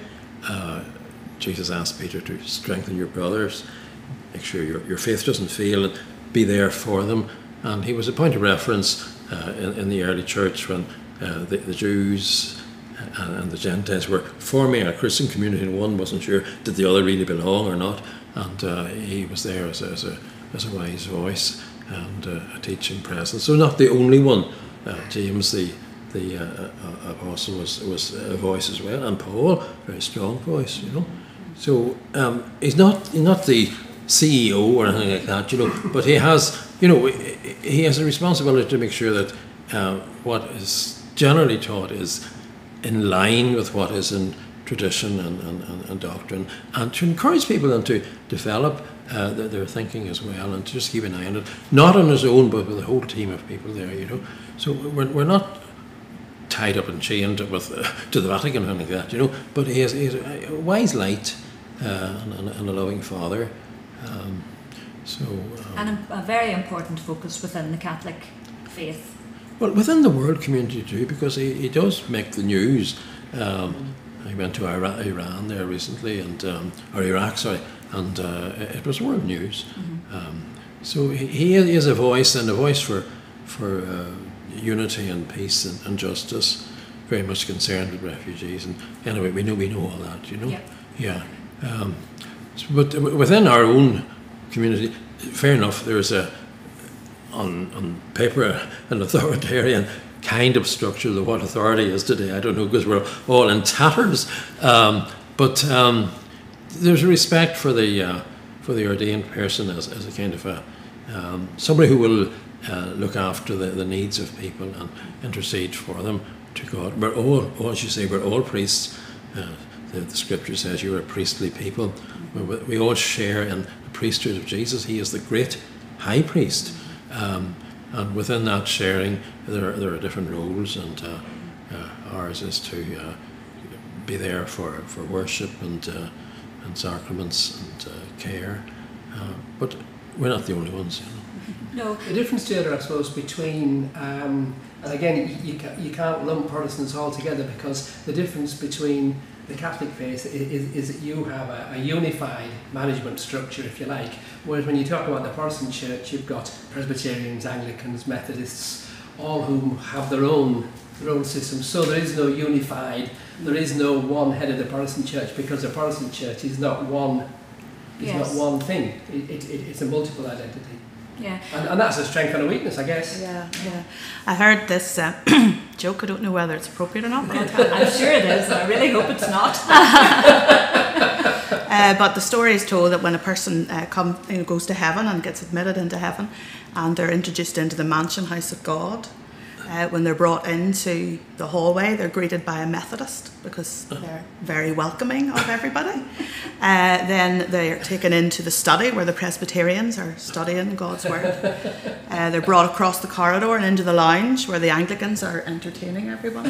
Jesus asked Peter to strengthen your brothers, make sure your faith doesn't fail, and be there for them. And he was a point of reference in the early church when the Jews and the Gentiles were forming a Christian community, and one wasn't sure did the other really belong or not. And he was there as a wise voice and a teaching presence. So not the only one. James, the apostle, was a voice as well, and Paul, very strong voice, you know. So he's not the CEO or anything like that, you know, but he has a responsibility to make sure that what is generally taught is in line with what is in tradition and doctrine, and to encourage people and to develop their thinking as well, and to just keep an eye on it, not on his own, but with a whole team of people there, you know. So we're not tied up and chained with to the Vatican or anything like that, you know, but he is a wise light and a loving father. And a very important focus within the Catholic faith. Well, within the world community too, because he does make the news. I went to Iran there recently, or Iraq, sorry, and it was world news. Mm-hmm. So he is a voice, and a voice for unity and peace and justice, very much concerned with refugees. And anyway, we know all that, you know. Yeah. But within our own community, fair enough, there's on paper an authoritarian kind of structure of what authority is today. I don't know, because we're all in tatters. But there's a respect for for the ordained person as a kind of somebody who will look after the needs of people and intercede for them to God. We're all, as you say, we're all priests. The scripture says you're a priestly people. We all share in the priesthood of Jesus. He is the great high priest. And within that sharing, there are different roles, and ours is to be there for worship and sacraments and care. But we're not the only ones, you know. No. The difference together, I suppose, between and again, you can't lump Protestants all together, because the difference between the Catholic faith is that you have a unified management structure, if you like, whereas when you talk about the Protestant Church, you've got Presbyterians, Anglicans, Methodists, all whom have their own system. So there is no unified, there is no one head of the Protestant Church, because the Protestant Church is not one. Not one thing. It's a multiple identity. Yeah. And that's a strength and a weakness, I guess. Yeah. I heard this joke, I don't know whether it's appropriate or not. But I'm sure it is, and I really hope it's not. But the story is told that when a person goes to heaven and gets admitted into heaven, and they're introduced into the mansion house of God, when they're brought into the hallway, they're greeted by a Methodist, because they're very welcoming of everybody. Then they're taken into the study where the Presbyterians are studying God's Word. They're brought across the corridor and into the lounge where the Anglicans are entertaining everyone.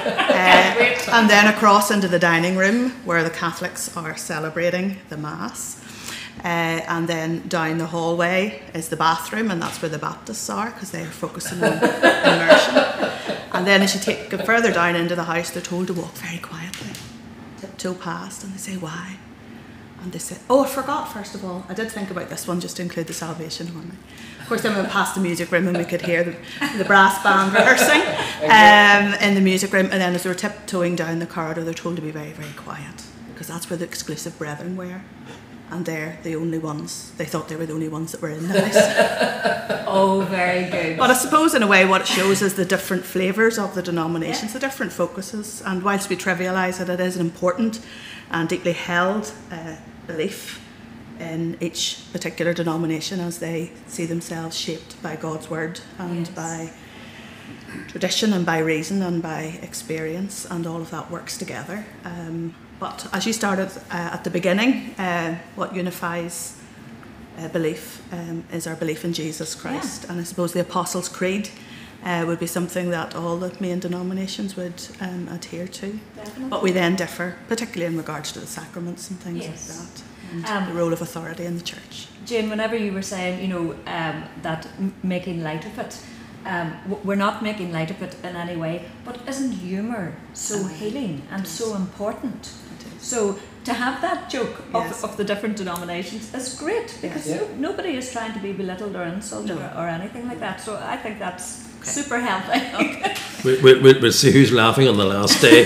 And then across into the dining room where the Catholics are celebrating the Mass. And then down the hallway is the bathroom, and that's where the Baptists are, because they're focusing on immersion. And then as you go further down into the house, they're told to walk very quietly, tiptoe past, and they say, why? And they say, oh, I forgot, first of all, I did think about this one just to include the Salvation Army. Of course, then we went past the music room and we could hear the brass band rehearsing in the music room, and then as they were tiptoeing down the corridor, they're told to be very, very quiet, because that's where the exclusive brethren were. And they're the only ones, they thought they were the only ones that were in the house. Oh, very good. But I suppose in a way what it shows is the different flavours of the denominations, the different focuses. And whilst we trivialise it, it is an important and deeply held belief in each particular denomination as they see themselves shaped by God's Word and by tradition and by reason and by experience, and all of that works together. But as you started at the beginning, what unifies belief is our belief in Jesus Christ. And I suppose the Apostles' Creed would be something that all the main denominations would adhere to. Definitely. But we then differ, particularly in regards to the sacraments and things like that, and the role of authority in the church. Jane, whenever you were saying, that making light of it, we're not making light of it in any way, but isn't humour so healing and so important? So to have that joke of the different denominations is great, because nobody is trying to be belittled or insulted or anything like that. So I think that's super healthy. We'll see who's laughing on the last day.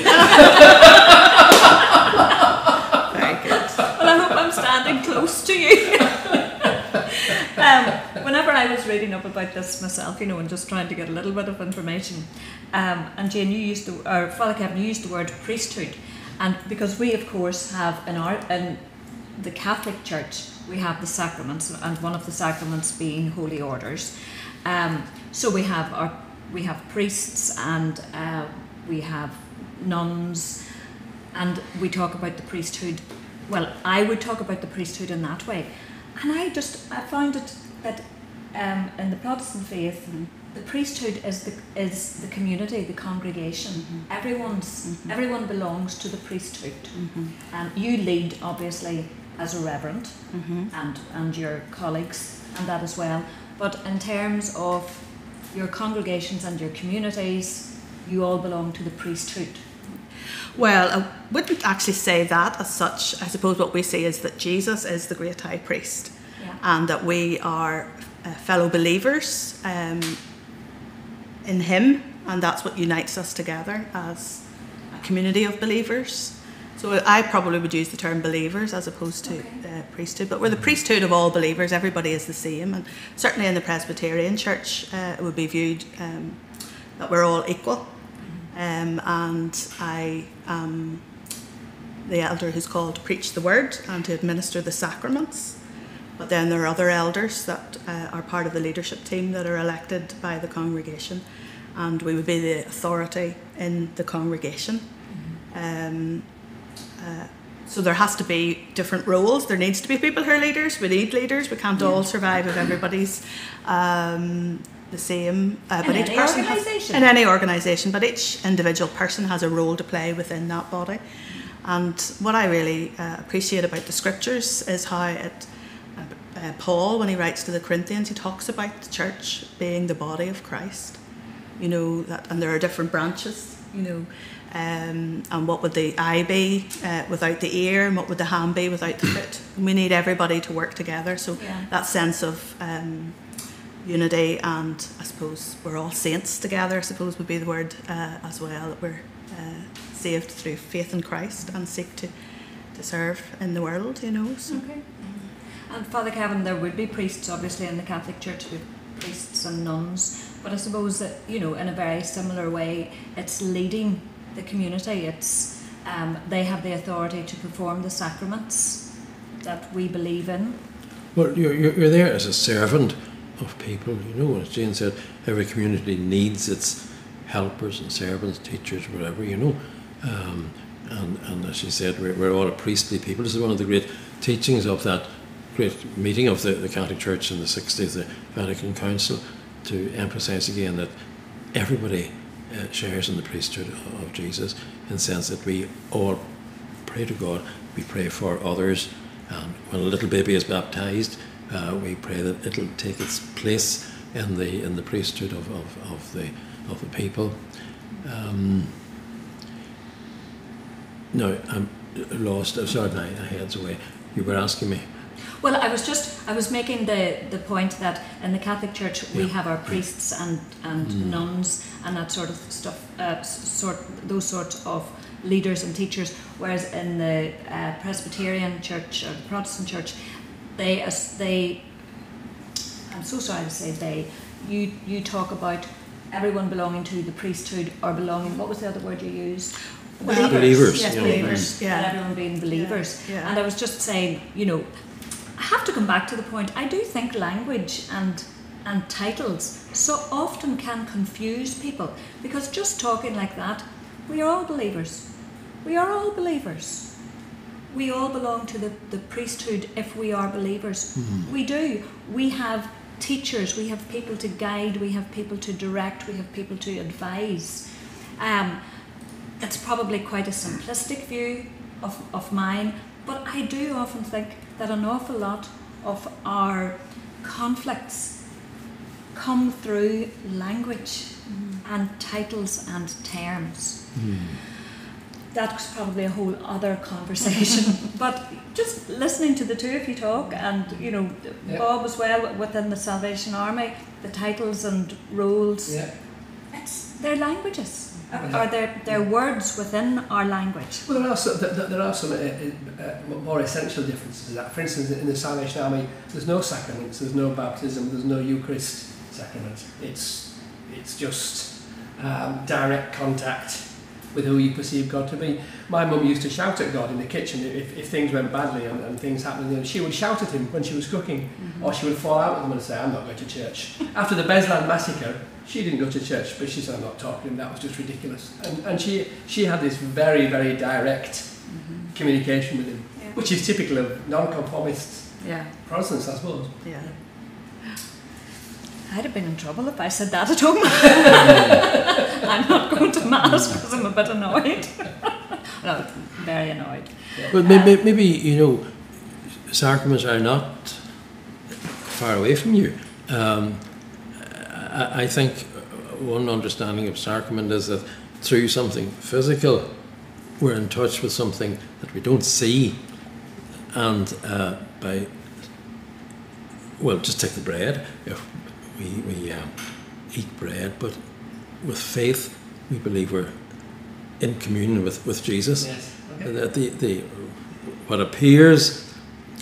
Very good. Well, I hope I'm standing close to you. Whenever I was reading up about this myself, and just trying to get a little bit of information, and Jane, Father Kevin, you used the word priesthood. And because we, of course, have in the Catholic Church, we have the sacraments, and one of the sacraments being holy orders. So we have priests, and we have nuns, and we talk about the priesthood. Well, I would talk about the priesthood in that way, and I found it that in the Protestant faith, the priesthood is the community, the congregation. Everyone belongs to the priesthood. You lead, obviously, as a reverend, and your colleagues and that as well. But in terms of your congregations and your communities, you all belong to the priesthood. Well, I wouldn't actually say that as such. I suppose what we say is that Jesus is the great high priest, and that we are fellow believers in him, and that's what unites us together as a community of believers. So I probably would use the term believers as opposed to priesthood, but we're the priesthood of all believers. Everybody is the same, and certainly in the Presbyterian Church it would be viewed that we're all equal. And I am the elder who's called to preach the word and to administer the sacraments. But then there are other elders that are part of the leadership team that are elected by the congregation, and we would be the authority in the congregation. So there has to be different roles. There needs to be people who are leaders. We need leaders. We can't all survive if everybody's the same. But each person in any organisation, but each individual person has a role to play within that body. And what I really appreciate about the scriptures is how Paul, when he writes to the Corinthians, he talks about the church being the body of Christ. You know that, and there are different branches. You know, and what would the eye be without the ear, and what would the hand be without the foot? And we need everybody to work together. So that sense of unity, and I suppose we're all saints together, I suppose would be the word as well, that we're saved through faith in Christ and seek to serve in the world, you know. So. Okay. And Father Kevin, there would be priests obviously in the Catholic Church, with priests and nuns, but I suppose that, you know, in a very similar way, it's leading the community. It's they have the authority to perform the sacraments that we believe in. Well, you're there as a servant of people. You know, as Jane said, every community needs its helpers and servants, teachers, whatever. You know, and as she said, we're all a priestly people. This is one of the great teachings of that great meeting of the Catholic Church in the 60s, the Vatican Council, to emphasise again that everybody shares in the priesthood of Jesus, in the sense that we all pray to God, we pray for others, and when a little baby is baptised, we pray that it'll take its place in the priesthood of the people. No, I'm lost. I'm sorry, my head's away. You were asking me. Well, I was making the point that in the Catholic Church we have our priests and nuns and that sort of stuff, those sorts of leaders and teachers, whereas in the Presbyterian Church or the Protestant Church, they I'm so sorry to say you talk about everyone belonging to the priesthood, or belonging, what was the other word you used? Believers. Yes, believers. And everyone being believers. Yeah. And I was just saying, you know, I have to come back to the point. I do think language and titles so often can confuse people, because just talking like that, we are all believers. We are all believers. We all belong to the priesthood if we are believers. Mm-hmm. We do. We have teachers, we have people to guide, we have people to direct, we have people to advise. It's probably quite a simplistic view of mine, but I do often think that an awful lot of our conflicts come through language and titles and terms. That's probably a whole other conversation. But just listening to the two of you talk, and you know, Bob as well within the Salvation Army, the titles and roles, they're languages. Or they're words within our language. Well, there are some more essential differences to that. For instance, in the Salvation Army, there's no sacraments, there's no baptism, there's no Eucharist sacrament. It's just direct contact with who you perceive God to be. My mum used to shout at God in the kitchen if things went badly and things happened. She would shout at him when she was cooking, or she would fall out with him and say, "I'm not going to church." After the Beslan massacre, she didn't go to church, but she said, "I'm not talking to him, that was just ridiculous." And she had this very, very direct communication with him, which is typical of non-conformist Protestants, I suppose. Yeah. I'd have been in trouble if I said that at home. I'm not going to Mass because I'm a bit annoyed. No, very annoyed. But maybe, you know, sacraments are not far away from you. I think one understanding of sacrament is that through something physical, we're in touch with something that we don't see, and just take the bread. If we eat bread, but with faith, we believe we're in communion with Jesus. Yes. Okay. And that what appears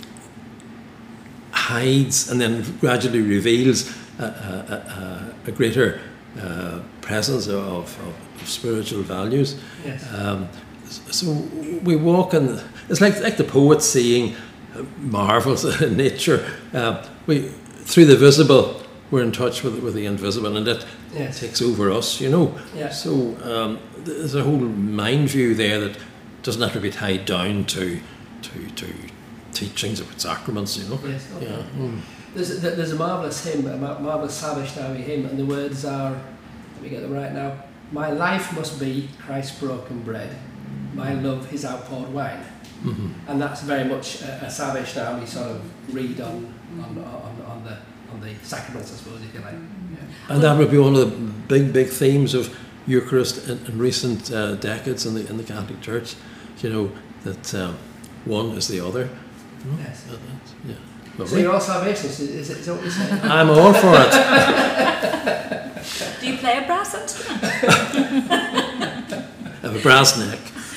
hides and then gradually reveals a greater presence of spiritual values. Yes. So we walk in. It's like the poet saying, marvels in nature. We, through the visible, we're in touch with the invisible, and that takes over us, you know. Yeah. So there's a whole mind view there that doesn't have to be tied down to teachings about sacraments, you know. Yes, okay. Yeah. Mm. There's a marvellous hymn, a marvellous Salvation hymn, and the words are, let me get them right now, my life must be Christ's broken bread, my love his outpoured wine. Mm-hmm. And that's very much a Salvation Army sort of read on the sacraments, I suppose, if you like. Yeah. And that would be one of the big themes of Eucharist in recent decades in the Catholic Church. You know, that one is the other. You know? Yes. Yeah. So Lovely. you're all Salvationists, is it what you're saying? I'm all for it. Do you play a brass instrument? I have a brass neck.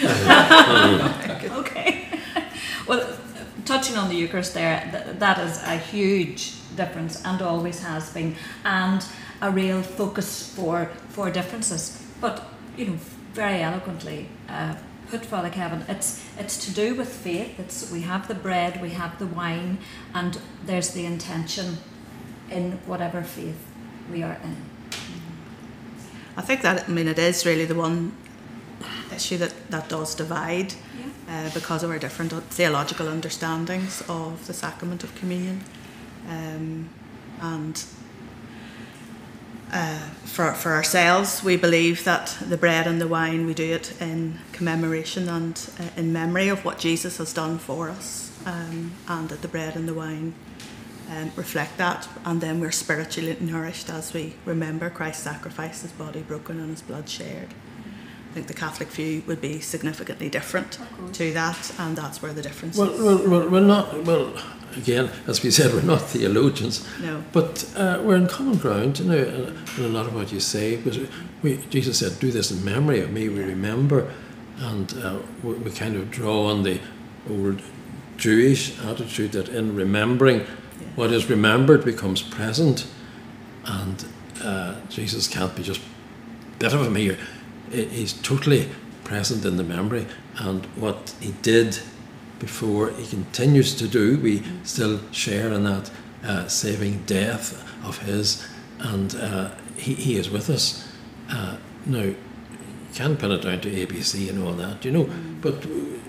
Okay. Well, touching on the Eucharist there, that is a huge difference and always has been, and a real focus for differences. But, you know, very eloquently put, Father Kevin, it's to do with faith. We have the bread, we have the wine, and there's the intention in whatever faith we are in. I think that, I mean, it is really the one issue that does divide, because of our different theological understandings of the sacrament of communion. For ourselves, we believe that the bread and the wine, we do it in commemoration and in memory of what Jesus has done for us, and that the bread and the wine reflect that, and then we're spiritually nourished as we remember Christ's sacrifice, his body broken and his blood shared. I think the Catholic view would be significantly different to that, and that's where the difference is. Well, we're not. Well, again, as we said, we're not theologians. No. But we're in common ground, you know, in a lot of what you say. Because Jesus said, "Do this in memory of me." We remember, and we kind of draw on the old Jewish attitude that in remembering, what is remembered becomes present, and Jesus can't be just a bit of a me. He's totally present in the memory, and what he did before he continues to do, we still share in that saving death of his, and he is with us. Now, you can't pin it down to ABC and all that, you know, but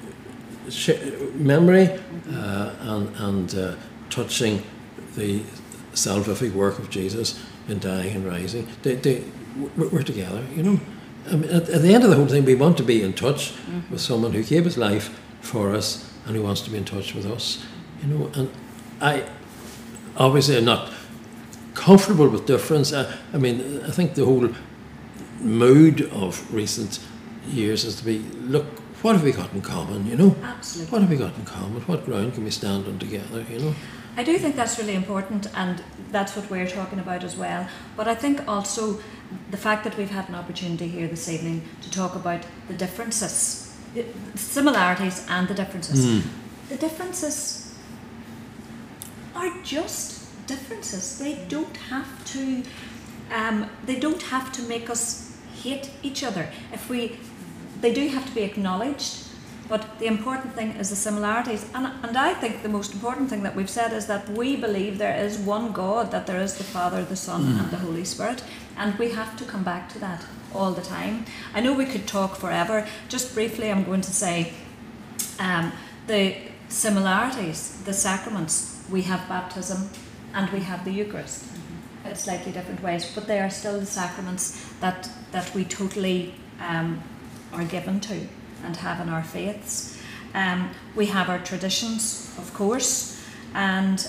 memory and touching the salvific work of Jesus in dying and rising, we're together, you know. I mean, at the end of the whole thing, we want to be in touch with someone who gave his life for us and who wants to be in touch with us, you know. And I obviously am not comfortable with difference. I mean, I think the whole mood of recent years is to be, look, what have we got in common, you know? Absolutely. What have we got in common? What ground can we stand on together, you know? I do think that's really important, and that's what we're talking about as well. But I think also the fact that we've had an opportunity here this evening to talk about the differences, the similarities and the differences. The differences are just differences. They don't have to. They don't have to make us hate each other. They do have to be acknowledged. But the important thing is the similarities. And I think the most important thing that we've said is that we believe there is one God, that there is the Father, the Son, and the Holy Spirit. And we have to come back to that all the time. I know we could talk forever. Just briefly, I'm going to say the similarities, the sacraments. We have baptism and we have the Eucharist. In slightly different ways, but they are still the sacraments that we totally are given to and have in our faiths. We have our traditions, of course, and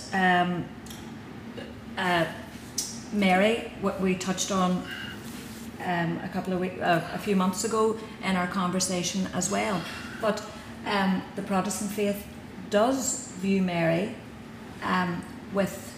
Mary, what we touched on a few months ago in our conversation as well. But the Protestant faith does view Mary with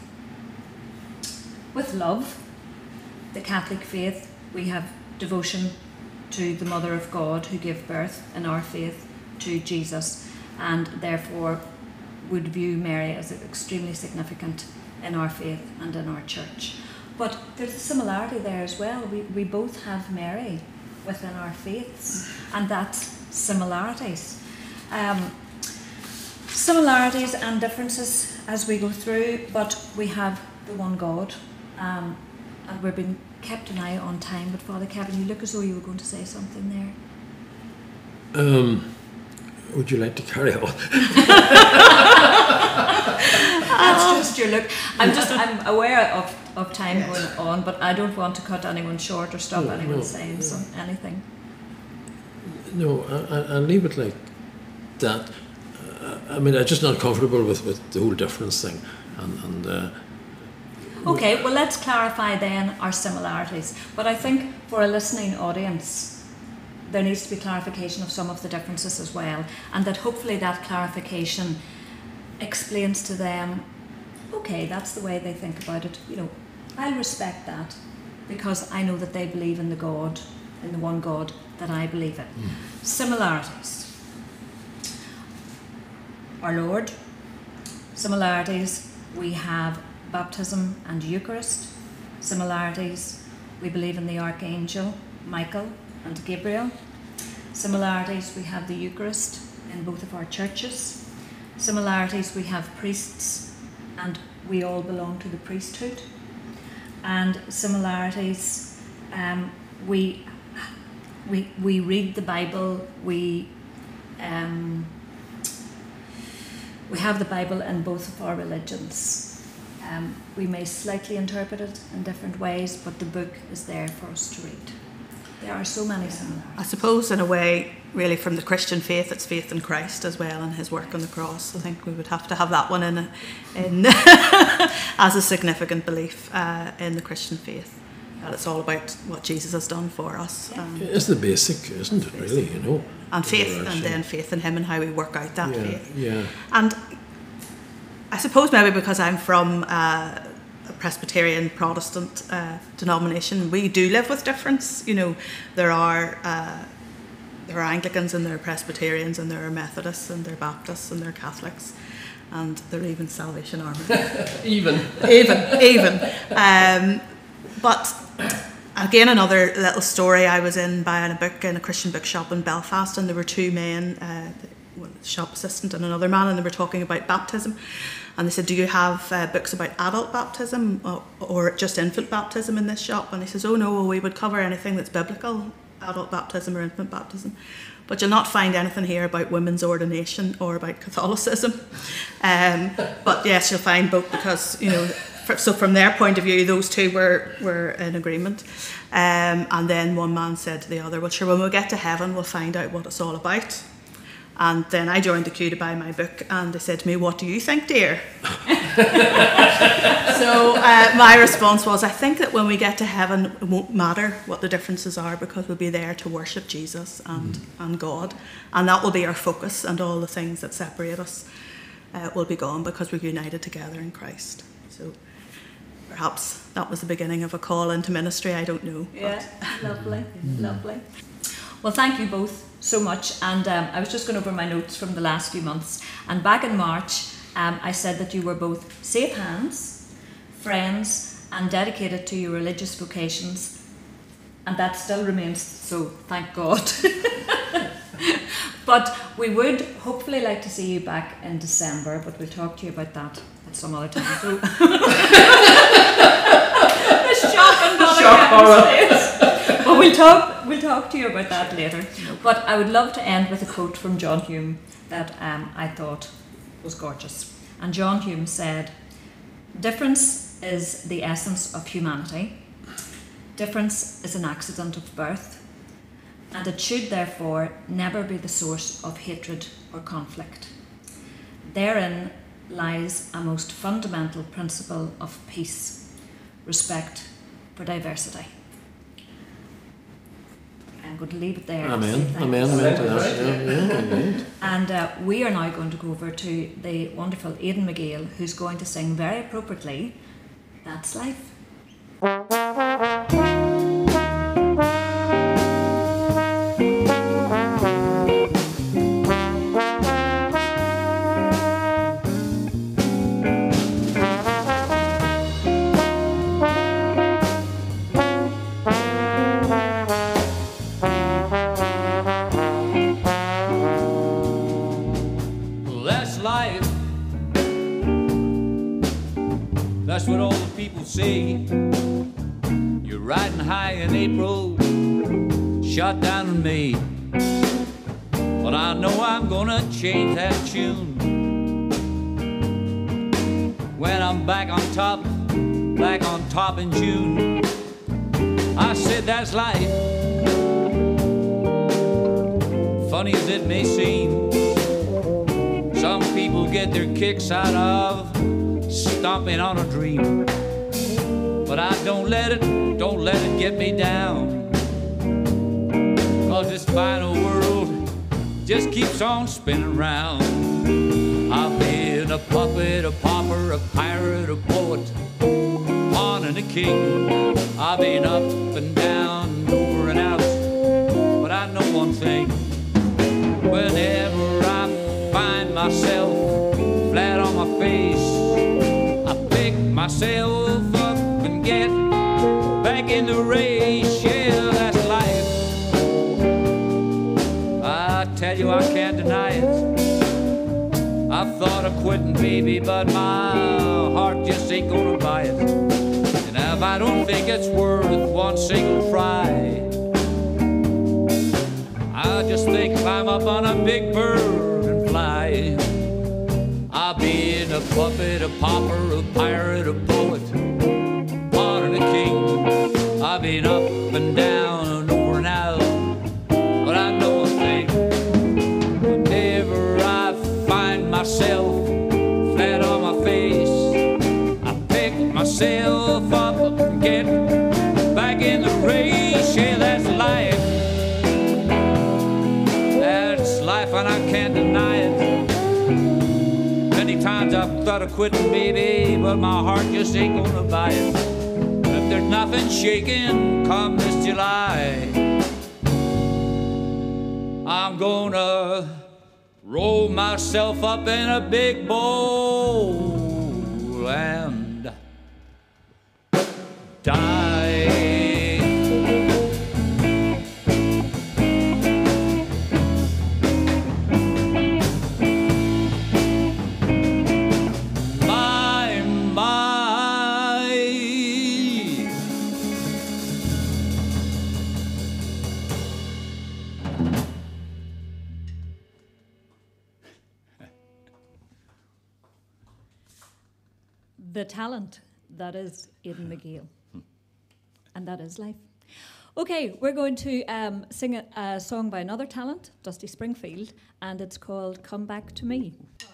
love. The Catholic faith, we have devotion to the Mother of God who gave birth in our faith to Jesus, and therefore would view Mary as extremely significant in our faith and in our church. But there's a similarity there as well. We both have Mary within our faiths, and that's similarities. similarities and differences as we go through, but we have the one God, and we've been kept an eye on time. But Father Kevin, you look as though you were going to say something there. Would you like to carry on? That's just your look. I'm aware of time going on, but I don't want to cut anyone short or stop anyone saying anything. No, I'll leave it like that. I mean, I'm just not comfortable with the whole difference thing. Okay, well, let's clarify then our similarities. But I think for a listening audience, there needs to be clarification of some of the differences as well, and that hopefully that clarification explains to them, okay, that's the way they think about it. You know, I'll respect that because I know that they believe in the God, in the one God that I believe in. Similarities. Our Lord. Similarities, we have baptism and Eucharist. Similarities, we believe in the Archangel Michael and Gabriel. Similarities, we have the Eucharist in both of our churches. Similarities, we have priests and we all belong to the priesthood. And similarities, we read the Bible, we have the Bible in both of our religions. We may slightly interpret it in different ways, but the book is there for us to read. There are so many similarities. I suppose in a way, really from the Christian faith, it's faith in Christ as well and his work on the cross. I think we would have to have that one in as a significant belief in the Christian faith. That it's all about what Jesus has done for us. It's the basic, isn't it, really, you know? And faith, and then faith in him and how we work out that faith. Yeah. And I suppose maybe because I'm from a Presbyterian Protestant denomination, we do live with difference. You know, there are Anglicans and there are Presbyterians and there are Methodists and there are Baptists and there are Catholics and there are even Salvation Army. even. But again, another little story. I was buying a book in a Christian bookshop in Belfast, and there were two men, the shop assistant and another man, and they were talking about baptism. And they said, do you have books about adult baptism or just infant baptism in this shop? And he says, oh no, well, we would cover anything that's biblical, adult baptism or infant baptism. But you'll not find anything here about women's ordination or about Catholicism. But yes, you'll find both because, you know, so from their point of view, those two were in agreement. And then one man said to the other, well, sure, when we get to heaven, we'll find out what it's all about. And then I joined the queue to buy my book, and they said to me, what do you think, dear? So my response was, I think that when we get to heaven, it won't matter what the differences are because we'll be there to worship Jesus and God. And that will be our focus, and all the things that separate us will be gone because we're united together in Christ. So perhaps that was the beginning of a call into ministry, I don't know. Yeah, lovely, lovely. Well, thank you both so much. And I was just going over my notes from the last few months. And back in March, I said that you were both safe hands, friends, and dedicated to your religious vocations. And that still remains so, thank God. But we would hopefully like to see you back in December, but we'll talk to you about that at some other time. So the shock and horror. Well, we'll talk to you about that later. But I would love to end with a quote from John Hume that I thought was gorgeous. And John Hume said, "Difference is the essence of humanity. Difference is an accident of birth, and it should therefore never be the source of hatred or conflict. Therein lies a most fundamental principle of peace, respect for diversity." I'm going to leave it there. Amen. Amen. Amen to that. And we are now going to go over to the wonderful Aidan McGill, who's going to sing very appropriately, "That's Life." That's life. That's what all the people say. You're riding high in April, shot down in May. But I know I'm gonna change that tune when I'm back on top in June. I said that's life. Funny as it may seem, some people get their kicks out of stomping on a dream. But I don't let it get me down. 'Cause this final world just keeps on spinning round. I've been a puppet, a pauper, a pirate, a poet, pawn and a king. I've been up and down, over and out. But I know one thing, whenever I find myself flat on my face, I pick myself up and get back in the race. Yeah, that's life. I tell you, I can't deny it. I've thought of quitting, baby, but my heart just ain't gonna buy it. And if I don't think it's worth one single try, I just think climb up on a big bird and fly. I've been a puppet, a pauper, a pirate, a poet, pawn and a king. I've been up and down and over and out. But I know one thing, whenever I find myself flat on my face, I pick myself up and get back in the race. Yeah, that's life. That's life and I can't deny it. Many times I've thought of quitting, baby, but my heart just ain't gonna buy it. If there's nothing shaking come this July, I'm gonna roll myself up in a big bowl and die. The talent that is Aidan McGill. And that is life. Okay, we're going to sing a song by another talent, Dusty Springfield, and it's called Come Back to Me.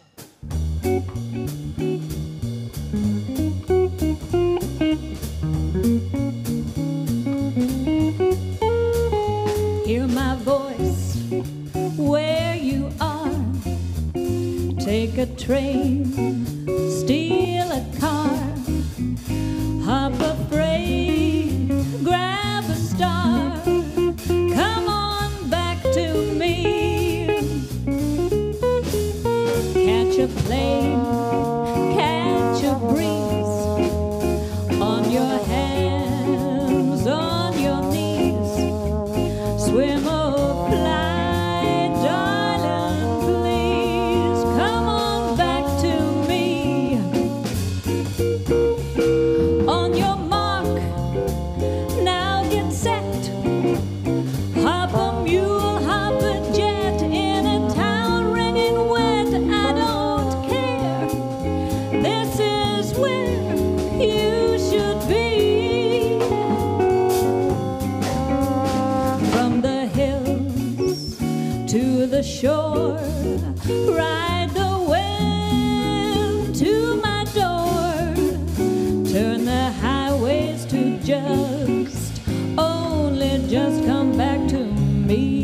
Hear my voice where you are. Take a train, steal a car, hop a freight, grab a star. Come on back to me. Catch a plane, catch a breeze, on your hands, on your knees. Swim or fly, darling, please. Come on back to me. On your mark, now get set. Hop a mule, hop a jet, in a town ringing wet. I don't care. This is where you should be. From the hills to the shore, ride the wind to my door. Turn the highways to just, only just come back to me.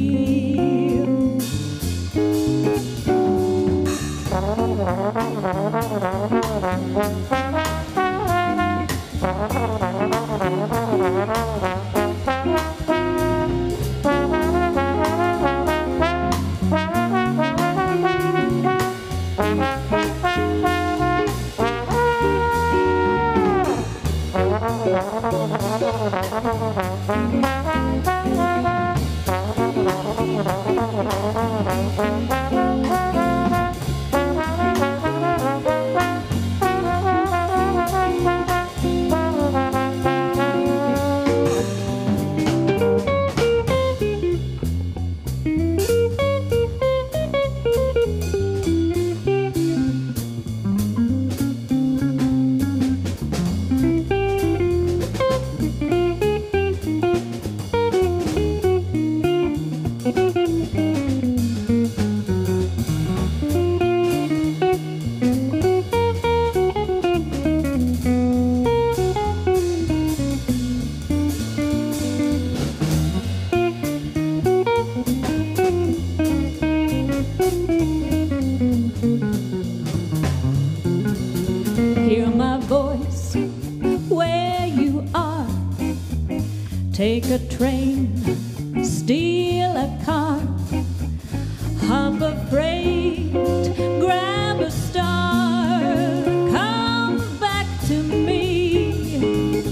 Take a train, steal a car, hop a freight, grab a star, come back to me.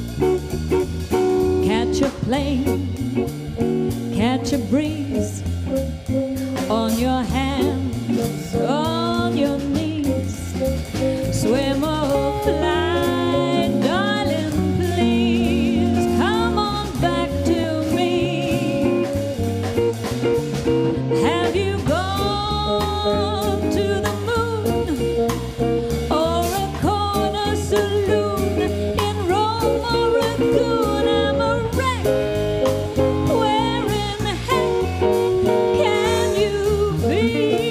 Catch a plane, catch a breeze, on your hands, on your knees, swim or fly, darling, please come on back to me. Have you gone to the moon or a corner saloon in Rome or Rangoon? I'm a wreck. Where in the heck can you be?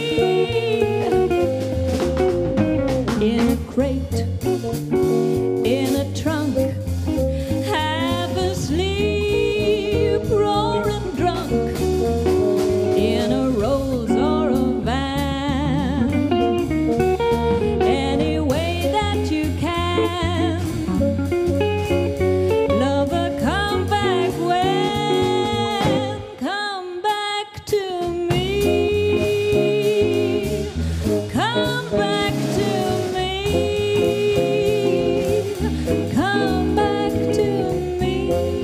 In a crate, in a trunk, half asleep, roaring drunk, in a Rolls or a van, any way that you can. Lover, come back when, come back to me. Come back to me. Come back to me.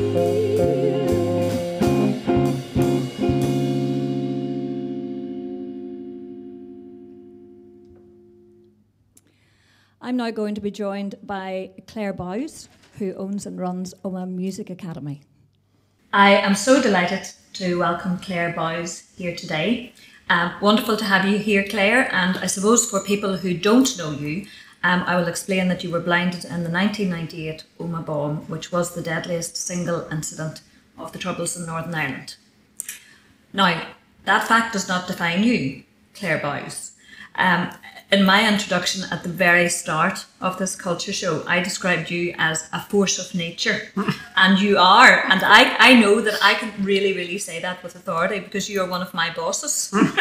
I'm now going to be joined by Claire Bowes, who owns and runs Oma Music Academy. I am so delighted to welcome Claire Bowes here today. Wonderful to have you here, Claire, and I suppose for people who don't know you, I will explain that you were blinded in the 1998 Oma bomb, which was the deadliest single incident of the Troubles in Northern Ireland. Now, that fact does not define you, Claire Bowes. In my introduction at the very start of this culture show, I described you as a force of nature, and you are. And I know that I can really say that with authority because you are one of my bosses.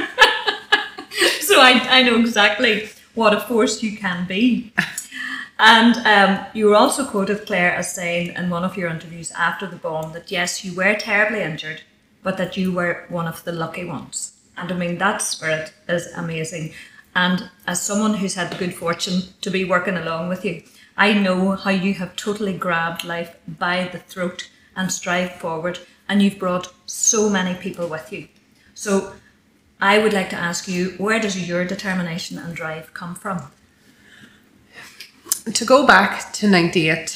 So I know exactly what a force you can be. And you were also quoted, Claire, as saying in one of your interviews after the bomb that yes, you were terribly injured, but that you were one of the lucky ones. And I mean, that spirit is amazing. And as someone who's had the good fortune to be working along with you, I know how you have totally grabbed life by the throat and strived forward, and you've brought so many people with you. So I would like to ask you, where does your determination and drive come from? To go back to 98,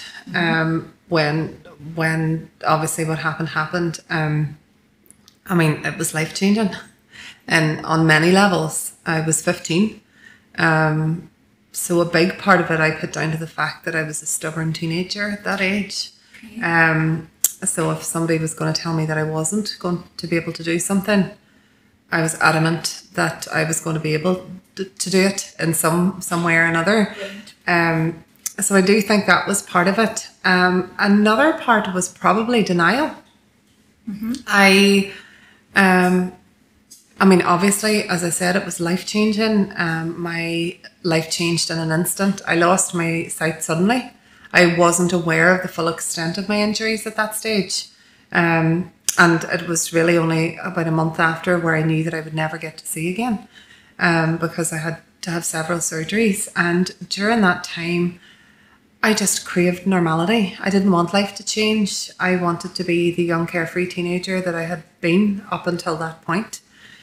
when obviously what happened, I mean, it was life-changing. And on many levels. I was 15. So a big part of it I put down to the fact that I was a stubborn teenager at that age. So if somebody was going to tell me that I wasn't going to be able to do something, I was adamant that I was going to be able to do it in some way or another. So I do think that was part of it. Another part was probably denial. I mean, obviously, as I said, it was life-changing. My life changed in an instant. I lost my sight suddenly. I wasn't aware of the full extent of my injuries at that stage. And it was really only about a month after where I knew that I would never get to see again, because I had to have several surgeries. And during that time, I just craved normality. I didn't want life to change. I wanted to be the young, carefree teenager that I had been up until that point.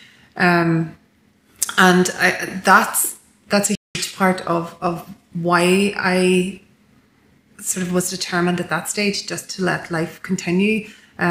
That's a huge part of why I sort of was determined at that stage just to let life continue.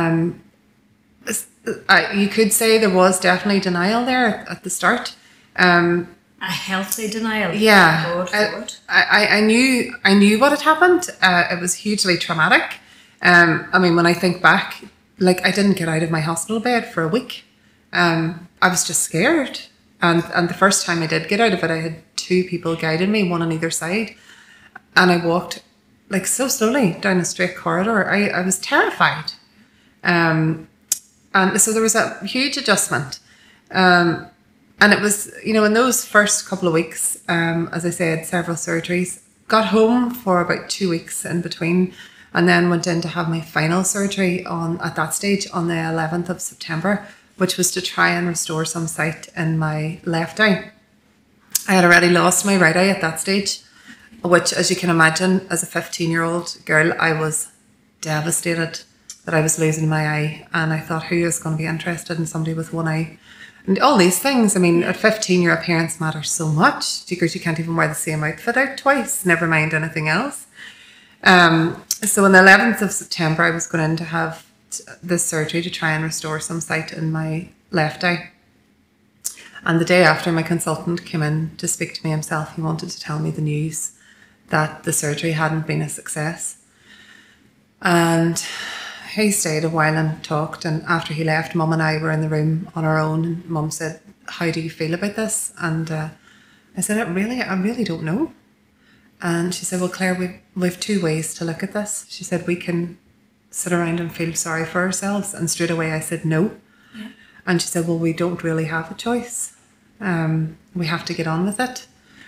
You could say there was definitely denial there at the start. A healthy denial. Yeah, I knew what had happened. It was hugely traumatic. I mean, when I think back, like I didn't get out of my hospital bed for a week. I was just scared. And the first time I did get out of it, I had two people guiding me, one on either side. And I walked like so slowly down a straight corridor. I was terrified. And so there was a huge adjustment. And it was, you know, in those first couple of weeks, as I said, several surgeries, got home for about 2 weeks in between. and then went in to have my final surgery at that stage on the 11th of September, which was to try and restore some sight in my left eye. I had already lost my right eye at that stage, which, as you can imagine, as a 15-year-old girl, I was devastated that I was losing my eye, and I thought, who is going to be interested in somebody with one eye? And all these things. I mean, at 15, your appearance matters so much because you can't even wear the same outfit out twice, never mind anything else. So on the 11th of September, I was going in to have this surgery to try and restore some sight in my left eye. And the day after, my consultant came in to speak to me himself. He wanted to tell me the news that the surgery hadn't been a success. And he stayed a while and talked, and after he left, Mum and I were in the room on our own, and Mum said, how do you feel about this? And I said, I really don't know. And she said, well, Claire, we've two ways to look at this. She said, we can sit around and feel sorry for ourselves. And straight away I said no. Yeah. And she said, well, we don't really have a choice. We have to get on with it.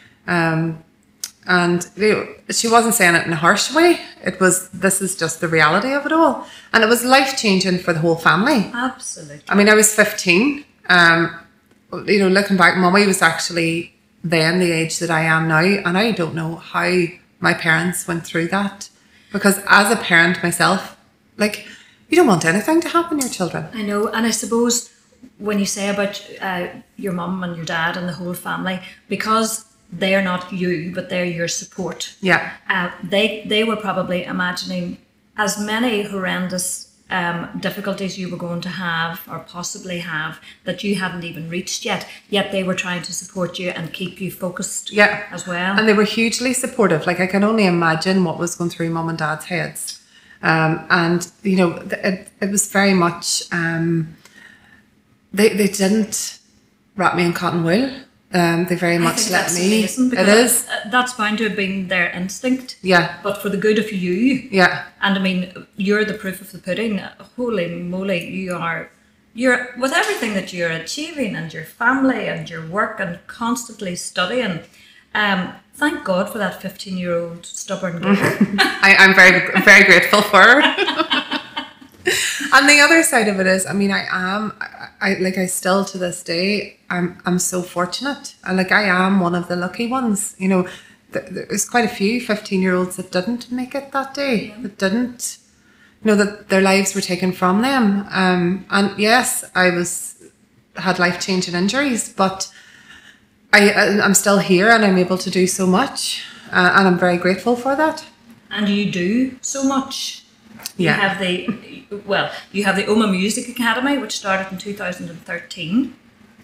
And she wasn't saying it in a harsh way. It was, this is just the reality of it all. And it was life-changing for the whole family. Absolutely. I mean, I was 15. Looking back, Mummy was actually then the age that I am now. And I don't know how my parents went through that. Because as a parent myself, like, you don't want anything to happen to your children. I know. And I suppose when you say about your mum and your dad and the whole family, because they're not you, but they're your support. Yeah. They were probably imagining as many horrendous difficulties you were going to have or possibly have that you hadn't even reached yet they were trying to support you and keep you focused as well. And they were hugely supportive. Like, I can only imagine what was going through Mum and Dad's heads. And, you know, it was very much, they didn't wrap me in cotton wool. They very much let me. It is. That's bound to have been their instinct. Yeah. But for the good of you. Yeah. And I mean, you're the proof of the pudding. Holy moly, you're with everything that you're achieving and your family and your work and constantly studying. Thank God for that 15-year-old stubborn girl. I'm very, very grateful for her. And the other side of it is, I mean, I still to this day, I'm so fortunate. And like, I am one of the lucky ones. You know, there's quite a few 15-year-olds that didn't make it that day, that didn't, you know, that their lives were taken from them. And yes, I had life-changing injuries, but I'm still here and I'm able to do so much. And I'm very grateful for that. And you do so much. Yeah. You have the Oma Music Academy, which started in 2013.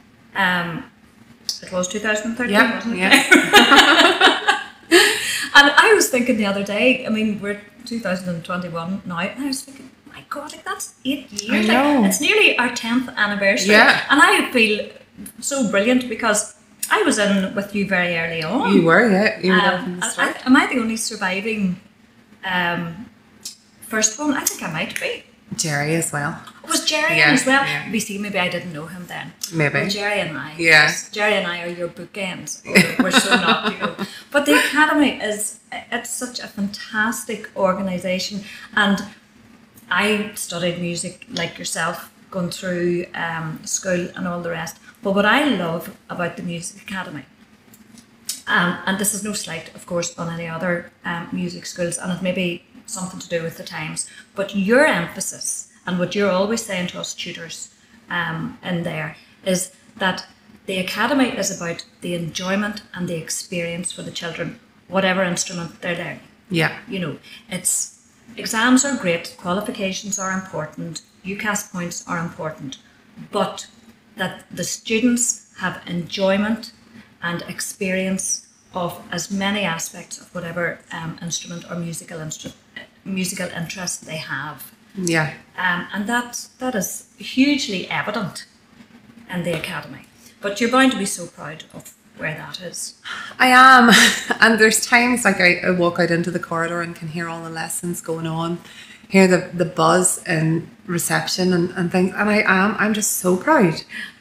It was 2013, wasn't it? Yeah. And I was thinking the other day, I mean, we're 2021 now, and I was thinking, my God, like, that's 8 years. I know. Like, it's nearly our 10th anniversary. Yeah. And I feel so brilliant because I was in with you very early on. You were, yeah. You were from the start. Am I the only surviving first one? I think I might be. Jerry as well. It was Jerry as well. Yeah. You see, maybe I didn't know him then. Maybe. Well, Jerry and I. Yeah. Jerry and I are your bookends. We're so not, you know. But the Academy it's such a fantastic organisation. And I studied music like yourself, going through school and all the rest. But what I love about the Music Academy, and this is no slight, of course, on any other music schools, and it may be something to do with the times, but your emphasis and what you're always saying to us tutors in there is that the Academy is about the enjoyment and the experience for the children, whatever instrument they're learning. Yeah. You know, exams are great, qualifications are important, UCAS points are important, but that the students have enjoyment and experience of as many aspects of whatever instrument or musical interest they have. Yeah. And that is hugely evident in the Academy. But you're bound to be so proud of where that is. I am. And there's times like I walk out into the corridor and can hear all the lessons going on, hear the buzz in reception and things. And I'm just so proud.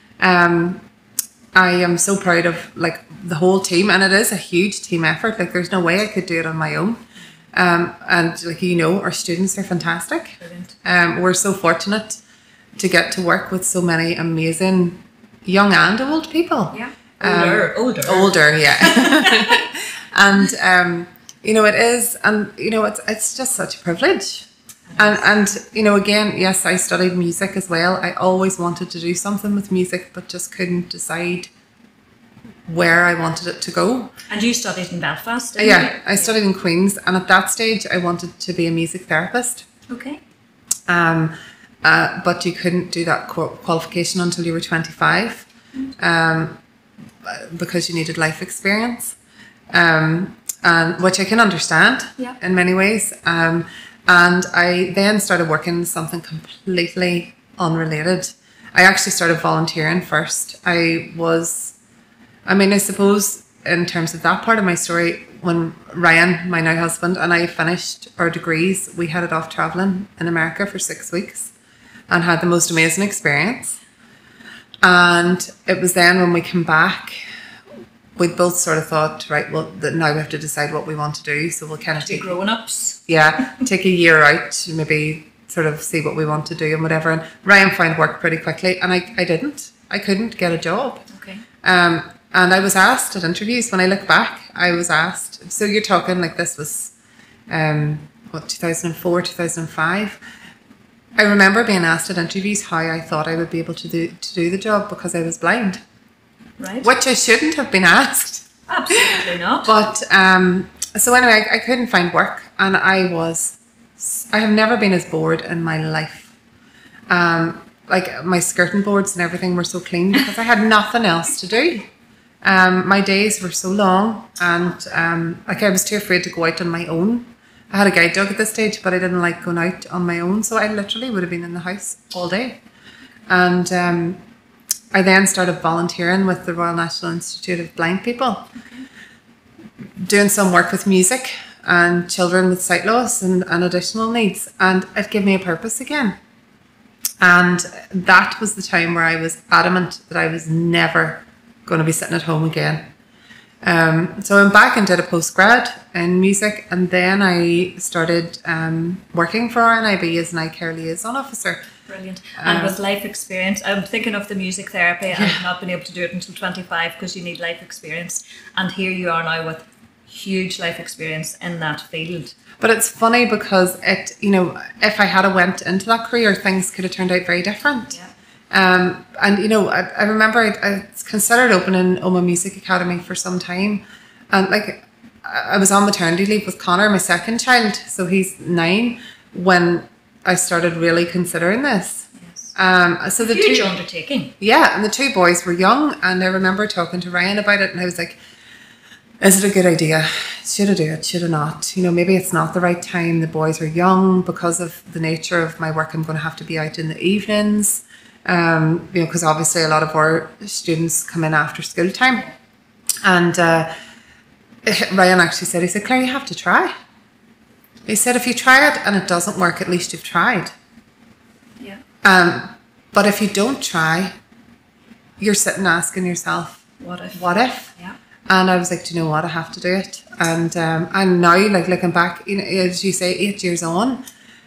I am so proud of like the whole team, and it is a huge team effort. Like, there's no way I could do it on my own. And like, you know, our students are fantastic. We're so fortunate to get to work with so many amazing young and old people. Yeah. Older, yeah. And you know, it is, and you know, it's just such a privilege. And you know, again, yes, I studied music as well. I always wanted to do something with music, but just couldn't decide where I wanted it to go. And you studied in Belfast, didn't Yeah, I studied in Queen's, and at that stage I wanted to be a music therapist. Okay. But you couldn't do that qualification until you were 25, because you needed life experience, and which I can understand in many ways. And I then started working something completely unrelated. I actually started volunteering first. I suppose in terms of that part of my story, when Ryan, my now husband, and I finished our degrees, we headed off travelling in America for 6 weeks and had the most amazing experience. And it was then when we came back, we both sort of thought, right, well, now we have to decide what we want to do. So we'll kind of take grown-ups. Yeah, take a year out to maybe sort of see what we want to do and whatever. And Ryan found work pretty quickly, and I didn't. I couldn't get a job. Okay. And I was asked at interviews, when I look back, I was asked, so you're talking like this was, 2004, 2005. I remember being asked at interviews how I thought I would be able to do the job because I was blind. Right. Which I shouldn't have been asked. Absolutely not. But, so anyway, I couldn't find work, and I have never been as bored in my life. Like my skirting boards and everything were so clean because I had nothing else to do. My days were so long, and like I was too afraid to go out on my own. I had a guide dog at this stage, but I didn't like going out on my own, so I literally would have been in the house all day. And I then started volunteering with the Royal National Institute of Blind People, doing some work with music and children with sight loss and additional needs, and it gave me a purpose again. And that was the time where I was adamant that I was never going to be sitting at home again. So I went back and did a postgrad in music, and then I started working for RNIB as an eye care liaison officer. Brilliant. And with life experience, I'm thinking of the music therapy. I've not been able to do it until 25 because you need life experience. And here you are now with huge life experience in that field. But it's funny because it, you know, if I had went into that career, things could have turned out very different. Yeah. And you know, I remember I considered opening Oma Music Academy for some time, and like I was on maternity leave with Connor, my second child, so he's 9 when I started really considering this. Yes. So the huge undertaking. Yeah, and the 2 boys were young, and I remember talking to Ryan about it, and I was like, is it a good idea? Should I do it? Should I not? You know, maybe it's not the right time. The boys are young. Because of the nature of my work, I'm going to have to be out in the evenings. You know, because obviously a lot of our students come in after school time. And Ryan actually said, he said, Claire, you have to try. He said, if you try it and it doesn't work, at least you've tried. Yeah. But if you don't try, you're sitting asking yourself, what if? What if? Yeah. And I was like, do you know what? I have to do it. And now, like looking back, you know, as you say, 8 years on,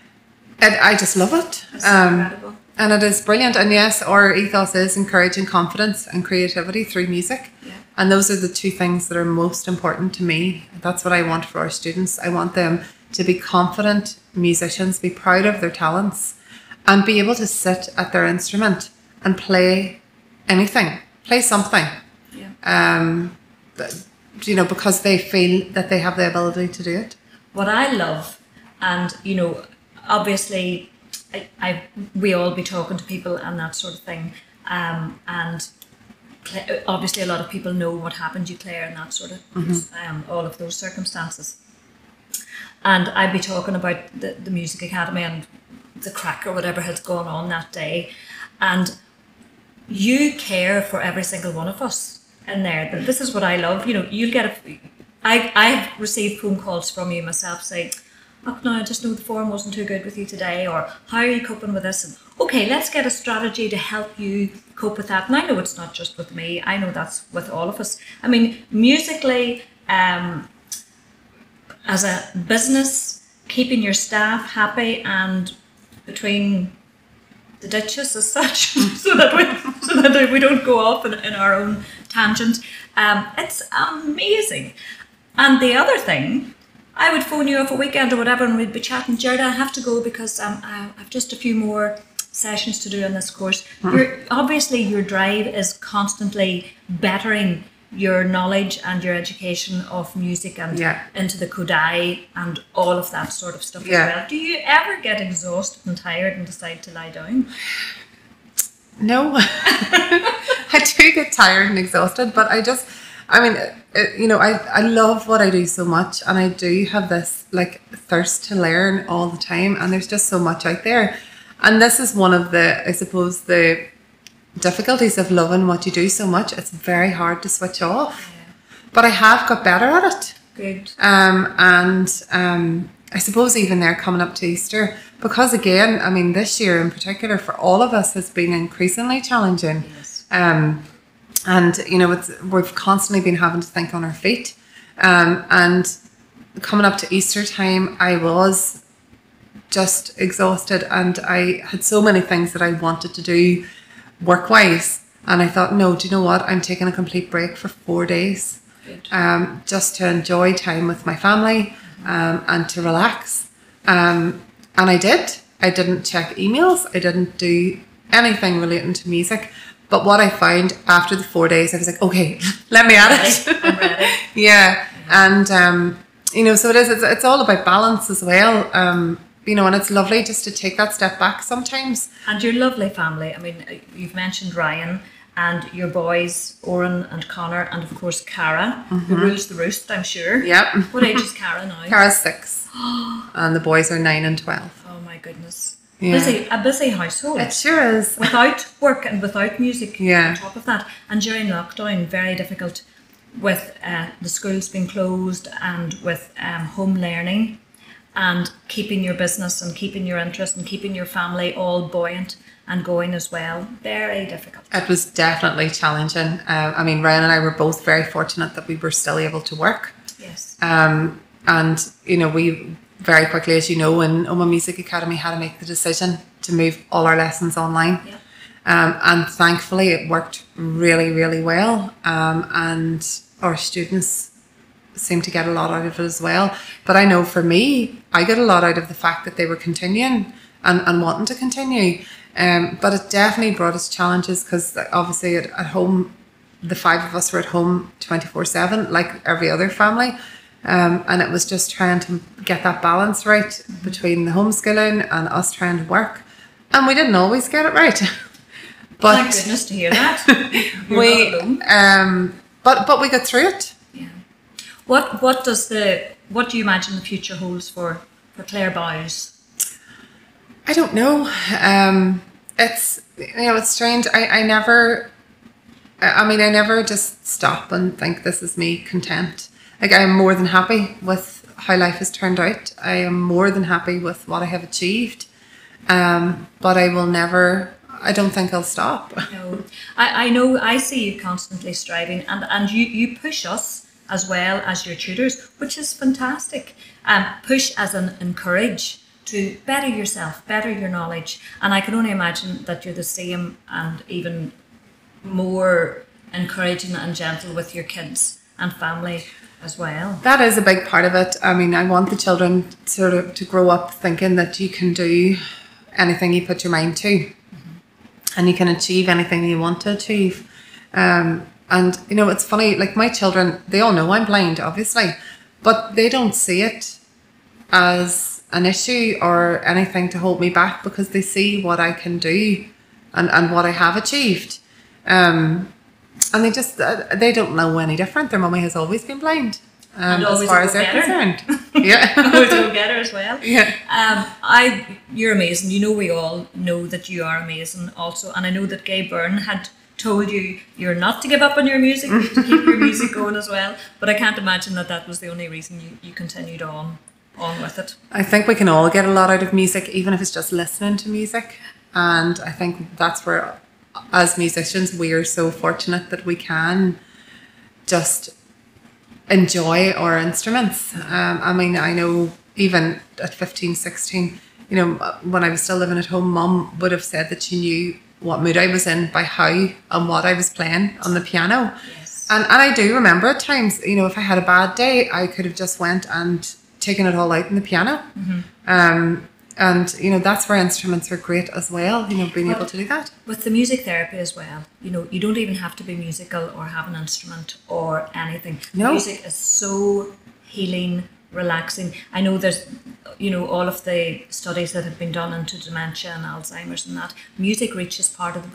I just love it. That's incredible. And it is brilliant. And yes, our ethos is encouraging confidence and creativity through music. Yeah. And those are the 2 things that are most important to me. That's what I want for our students. I want them to be confident musicians, be proud of their talents, and be able to sit at their instrument and play anything, play something. Yeah. You know, because they feel that they have the ability to do it. What I love, and you know, obviously, we all be talking to people and that sort of thing, and obviously a lot of people know what happened to Claire and that sort of all of those circumstances. And I'd be talking about the Music Academy and the crack or whatever has gone on that day, and you care for every single one of us in there. This is what I love. You know, you'll get I've received phone calls from you myself saying, oh no, I just know the form wasn't too good with you today, or how are you coping with this? And okay, let's get a strategy to help you cope with that. And I know it's not just with me, I know that's with all of us. I mean, musically, as a business, keeping your staff happy and between the ditches as such, so that we don't go off in our own tangent. It's amazing. And the other thing, I would phone you off a weekend or whatever and we'd be chatting. Jared, I have to go because I've just a few more sessions to do in this course. Obviously your drive is constantly bettering your knowledge and your education of music and into the Kodai and all of that sort of stuff as well. Do you ever get exhausted and tired and decide to lie down? No. I do get tired and exhausted, but I love what I do so much, and I do have this like thirst to learn all the time, and there's just so much out there. And this is one of the, I suppose, the difficulties of loving what you do so much. It's very hard to switch off. But I have got better at it. Good. I suppose even there coming up to Easter, because again, I mean, this year in particular for all of us has been increasingly challenging. Yes. And we've constantly been having to think on our feet. And coming up to Easter time, I was just exhausted, and I had so many things that I wanted to do work-wise, and I thought, no, do you know what, I'm taking a complete break for 4 days, just to enjoy time with my family, and to relax, and I didn't check emails, I didn't do anything relating to music. But what I found after the 4 days, I was like, okay, let me at it. I'm ready. Yeah. And so it's all about balance as well. And it's lovely just to take that step back sometimes. And your lovely family. I mean, you've mentioned Ryan and your boys, Oren and Connor, and of course Cara, who rules the roost, I'm sure. Yep. What age is Cara now? Cara's 6. And the boys are 9 and 12. Oh my goodness. Yeah. A busy household. It sure is. Without work and without music on top of that. And during lockdown, very difficult with the schools being closed and with home learning and keeping your business and keeping your interest and keeping your family all buoyant and going as well. Very difficult. It was definitely challenging. Ryan and I were both very fortunate that we were still able to work. Yes. And, we very quickly, as you know, in Oma Music Academy had to make the decision to move all our lessons online. Yeah. And thankfully it worked really, really well. And our students seem to get a lot out of it as well. But I know for me, I got a lot out of the fact that they were continuing and wanting to continue. But it definitely brought us challenges because obviously at home, the 5 of us were at home 24/7, like every other family. And it was just trying to get that balance right between the homeschooling and us trying to work. And we didn't always get it right. But thank goodness to hear that. You're not alone. But we got through it. Yeah. What do you imagine the future holds for Claire Bowes? I don't know. It's strange. I never just stop and think this is me content. Like, I'm more than happy with how life has turned out. I am more than happy with what I have achieved. But I don't think I'll stop. No. I know, I see you constantly striving and you push us as well as your tutors, which is fantastic. Push as an encourage to better yourself, better your knowledge. And I can only imagine that you're the same and even more encouraging and gentle with your kids and family as well. That is a big part of it. I mean, I want the children sort of to grow up thinking that you can do anything you put your mind to, and you can achieve anything you want to achieve. And it's funny, like my children, they all know I'm blind, obviously, but they don't see it as an issue or anything to hold me back because they see what I can do and what I have achieved. And they don't know any different. Their mummy has always been blind, as far as they're concerned. Yeah. Always go get her as well. Yeah. You're amazing. You know, we all know that you are amazing also. And I know that Gay Byrne had told you you're not to give up on your music, to keep your music going as well. But I can't imagine that was the only reason you continued on with it. I think we can all get a lot out of music, even if it's just listening to music. And I think that's where, as musicians, we are so fortunate that we can just enjoy our instruments. I mean, I know even at 15, 16, you know, when I was still living at home, Mum would have said that she knew what mood I was in by how and what I was playing on the piano. Yes. And I do remember at times, you know, if I had a bad day, I could have just went and taken it all out in the piano. And, you know, that's where instruments are great as well, you know, being able to do that. With the music therapy as well, you know, you don't even have to be musical or have an instrument or anything. No. Music is so healing, relaxing. I know there's, you know, all of the studies that have been done into dementia and Alzheimer's and that. Music reaches parts of the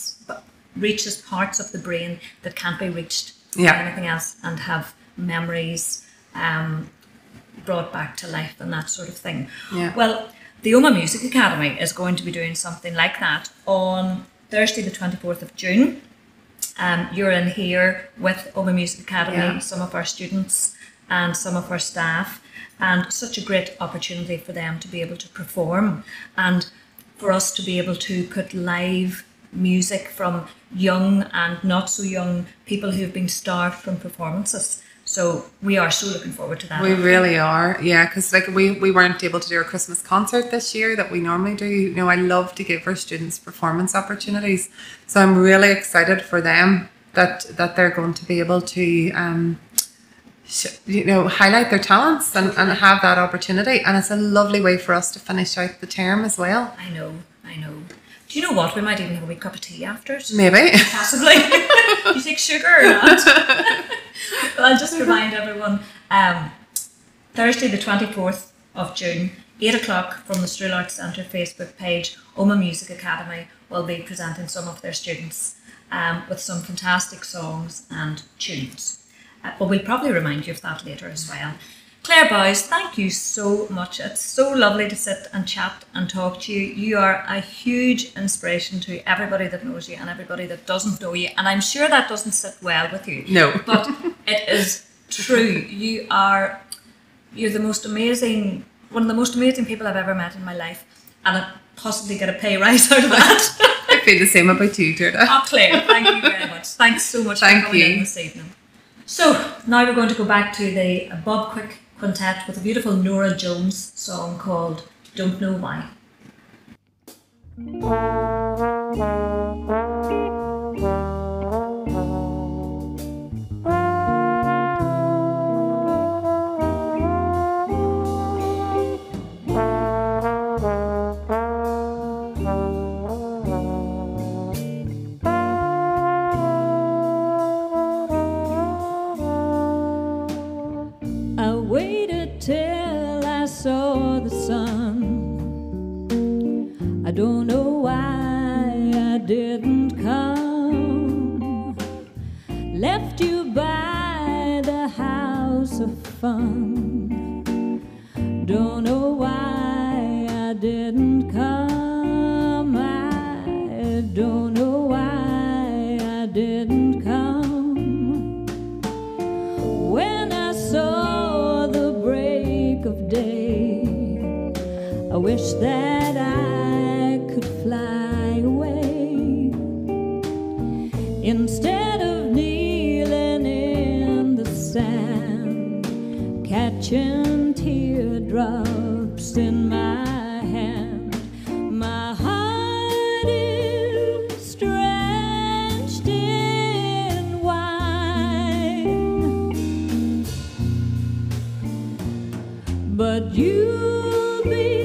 brain that can't be reached by anything else, and have memories brought back to life and that sort of thing. Yeah. Well, the Oma Music Academy is going to be doing something like that on Thursday the 24th of June. You're in here with Oma Music Academy, some of our students and some of our staff, and such a great opportunity for them to be able to perform and for us to be able to put live music from young and not so young people who've been starved from performances. So we are so looking forward to that. We really are, yeah, because like we weren't able to do our Christmas concert this year that we normally do. You know, I love to give our students performance opportunities, so I'm really excited for them that they're going to be able to, you know, highlight their talents and have that opportunity. And it's a lovely way for us to finish out the term as well. I know. Do you know what? We might even have a wee cup of tea after it. Maybe. Possibly. Do you take sugar or not? Well, I'll just remind everyone, Thursday the 24th of June, 8 o'clock, from the Strull Arts Centre Facebook page, Oma Music Academy will be presenting some of their students with some fantastic songs and tunes. But we'll probably remind you of that later as well. Claire Bowes, thank you so much. It's so lovely to sit and chat and talk to you. You are a huge inspiration to everybody that knows you and everybody that doesn't know you. And I'm sure that doesn't sit well with you. No. But it is true. You're the most amazing, one of the most amazing people I've ever met in my life. And I possibly get a pay rise out of that. I feel the same about you, Gerda. Oh, Claire, thank you very much. Thanks so much for coming in this evening. So now we're going to go back to the Bob Quick Quintet with a beautiful Nora Jones song called Don't Know Why. I don't know why I didn't come. Left you by the house of fun. Don't know why I didn't come. I don't know why I didn't come. When I saw the break of day, I wish that I could fly away instead of kneeling in the sand, catching teardrops in my hand. My heart is drenched in wine, but you'll be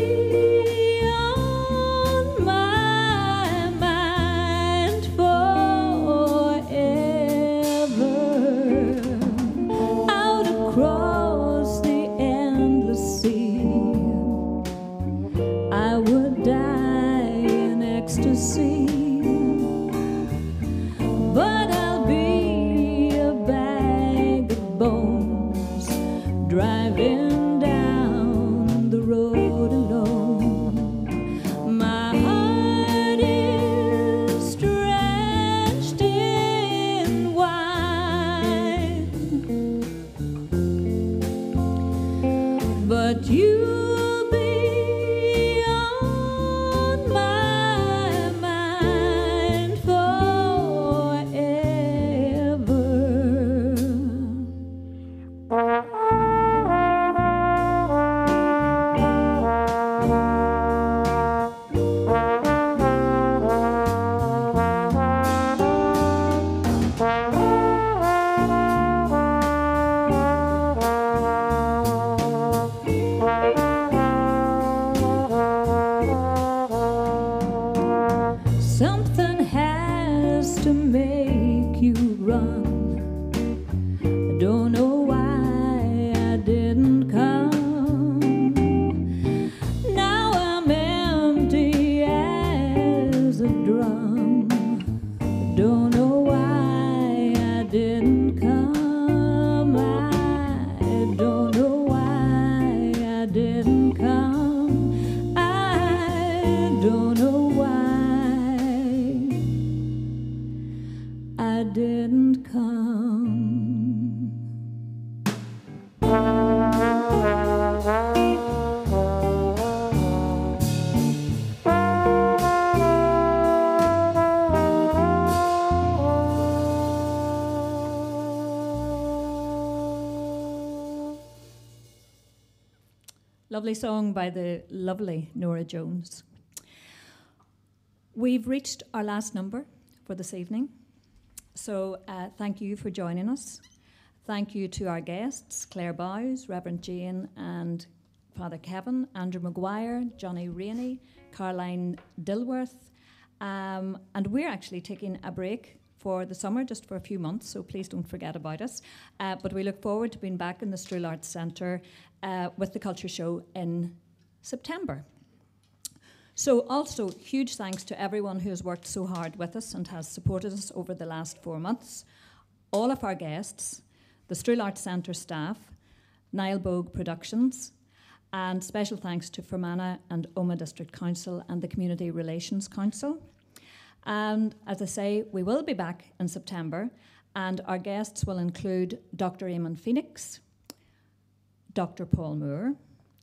driving down the road alone. My heart is drenched in wine, but you'll be on my mind forever. Lovely song by the lovely Nora Jones. We've reached our last number for this evening. So thank you for joining us. Thank you to our guests, Claire Bowes, Reverend Jane and Father Kevin, Andrew Maguire, Johnny Rainey, Caroline Dilworth. And we're actually taking a break for the summer, just for a few months, so please don't forget about us. But we look forward to being back in the Strull Arts Centre with the Culture Show in September. So also, huge thanks to everyone who has worked so hard with us and has supported us over the last 4 months. All of our guests, the Strull Arts Centre staff, Niall Bogue Productions, and special thanks to Fermanagh and Omagh District Council and the Community Relations Council. And as I say, we will be back in September, and our guests will include Dr. Eamon Phoenix, Dr. Paul Moore,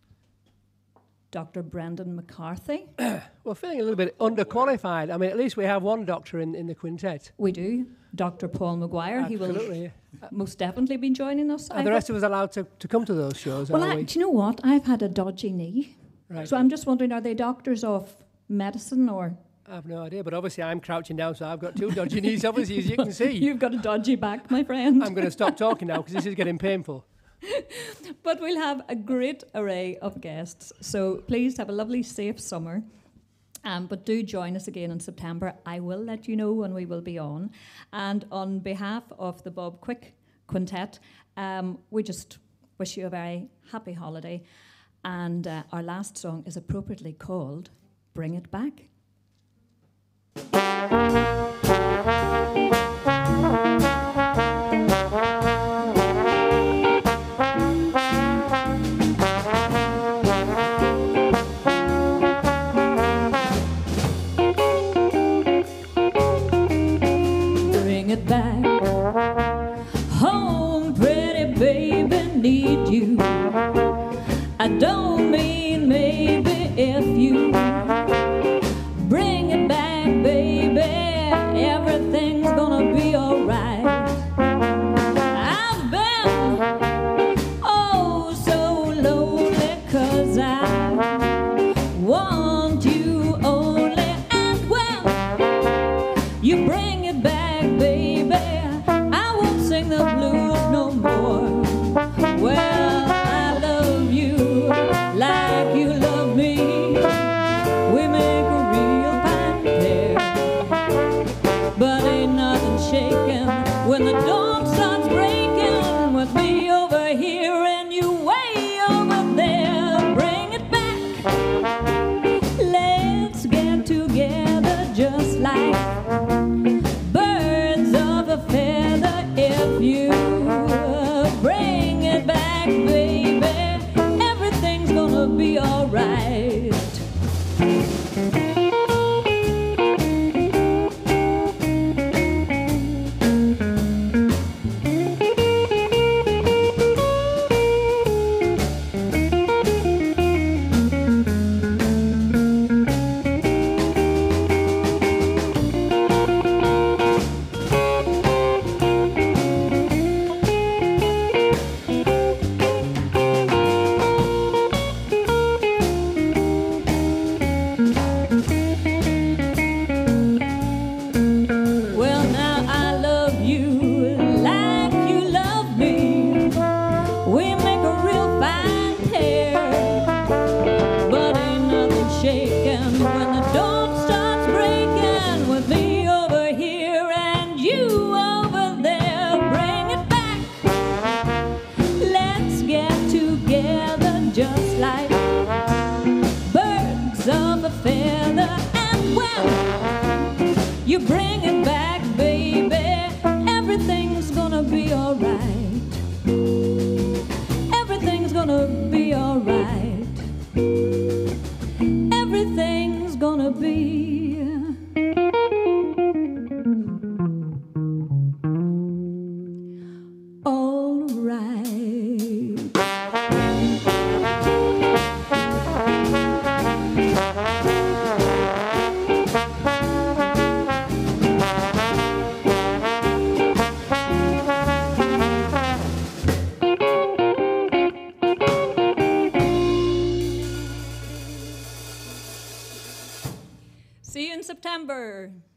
Dr. Brendan McCarthy. We're feeling a little bit underqualified. I mean, at least we have one doctor in the quintet. We do. Dr. Paul Maguire. Absolutely. He will most definitely be joining us. Are the rest of us allowed to come to those shows? Well, do you know what? I've had a dodgy knee. Right. So I'm just wondering, are they doctors of medicine or... I have no idea, but obviously I'm crouching down, so I've got 2 dodgy knees, obviously, as you can see. You've got a dodgy back, my friend. I'm going to stop talking now because this is getting painful. But we'll have a great array of guests. So please have a lovely, safe summer. But do join us again in September. I will let you know when we will be on. And on behalf of the Bob Quick Quintet, we just wish you a very happy holiday. And our last song is appropriately called Bring It Back. It back home, pretty baby, need you. I don't mean maybe if you bring it back, baby, everything's gonna be alright. I've been oh so lonely 'cause I want you only, and when you bring it back, baby, I won't sing the blues no more. Well, I love you like you love me. We make a real fine pair, but ain't nothing shaking when the dawn starts breaking with me over here and you way over there. Bring it back, let's get together just like birds of a feather. If you bring it back, baby, everything's gonna be alright. You bring it back, baby, everything's gonna be alright. November.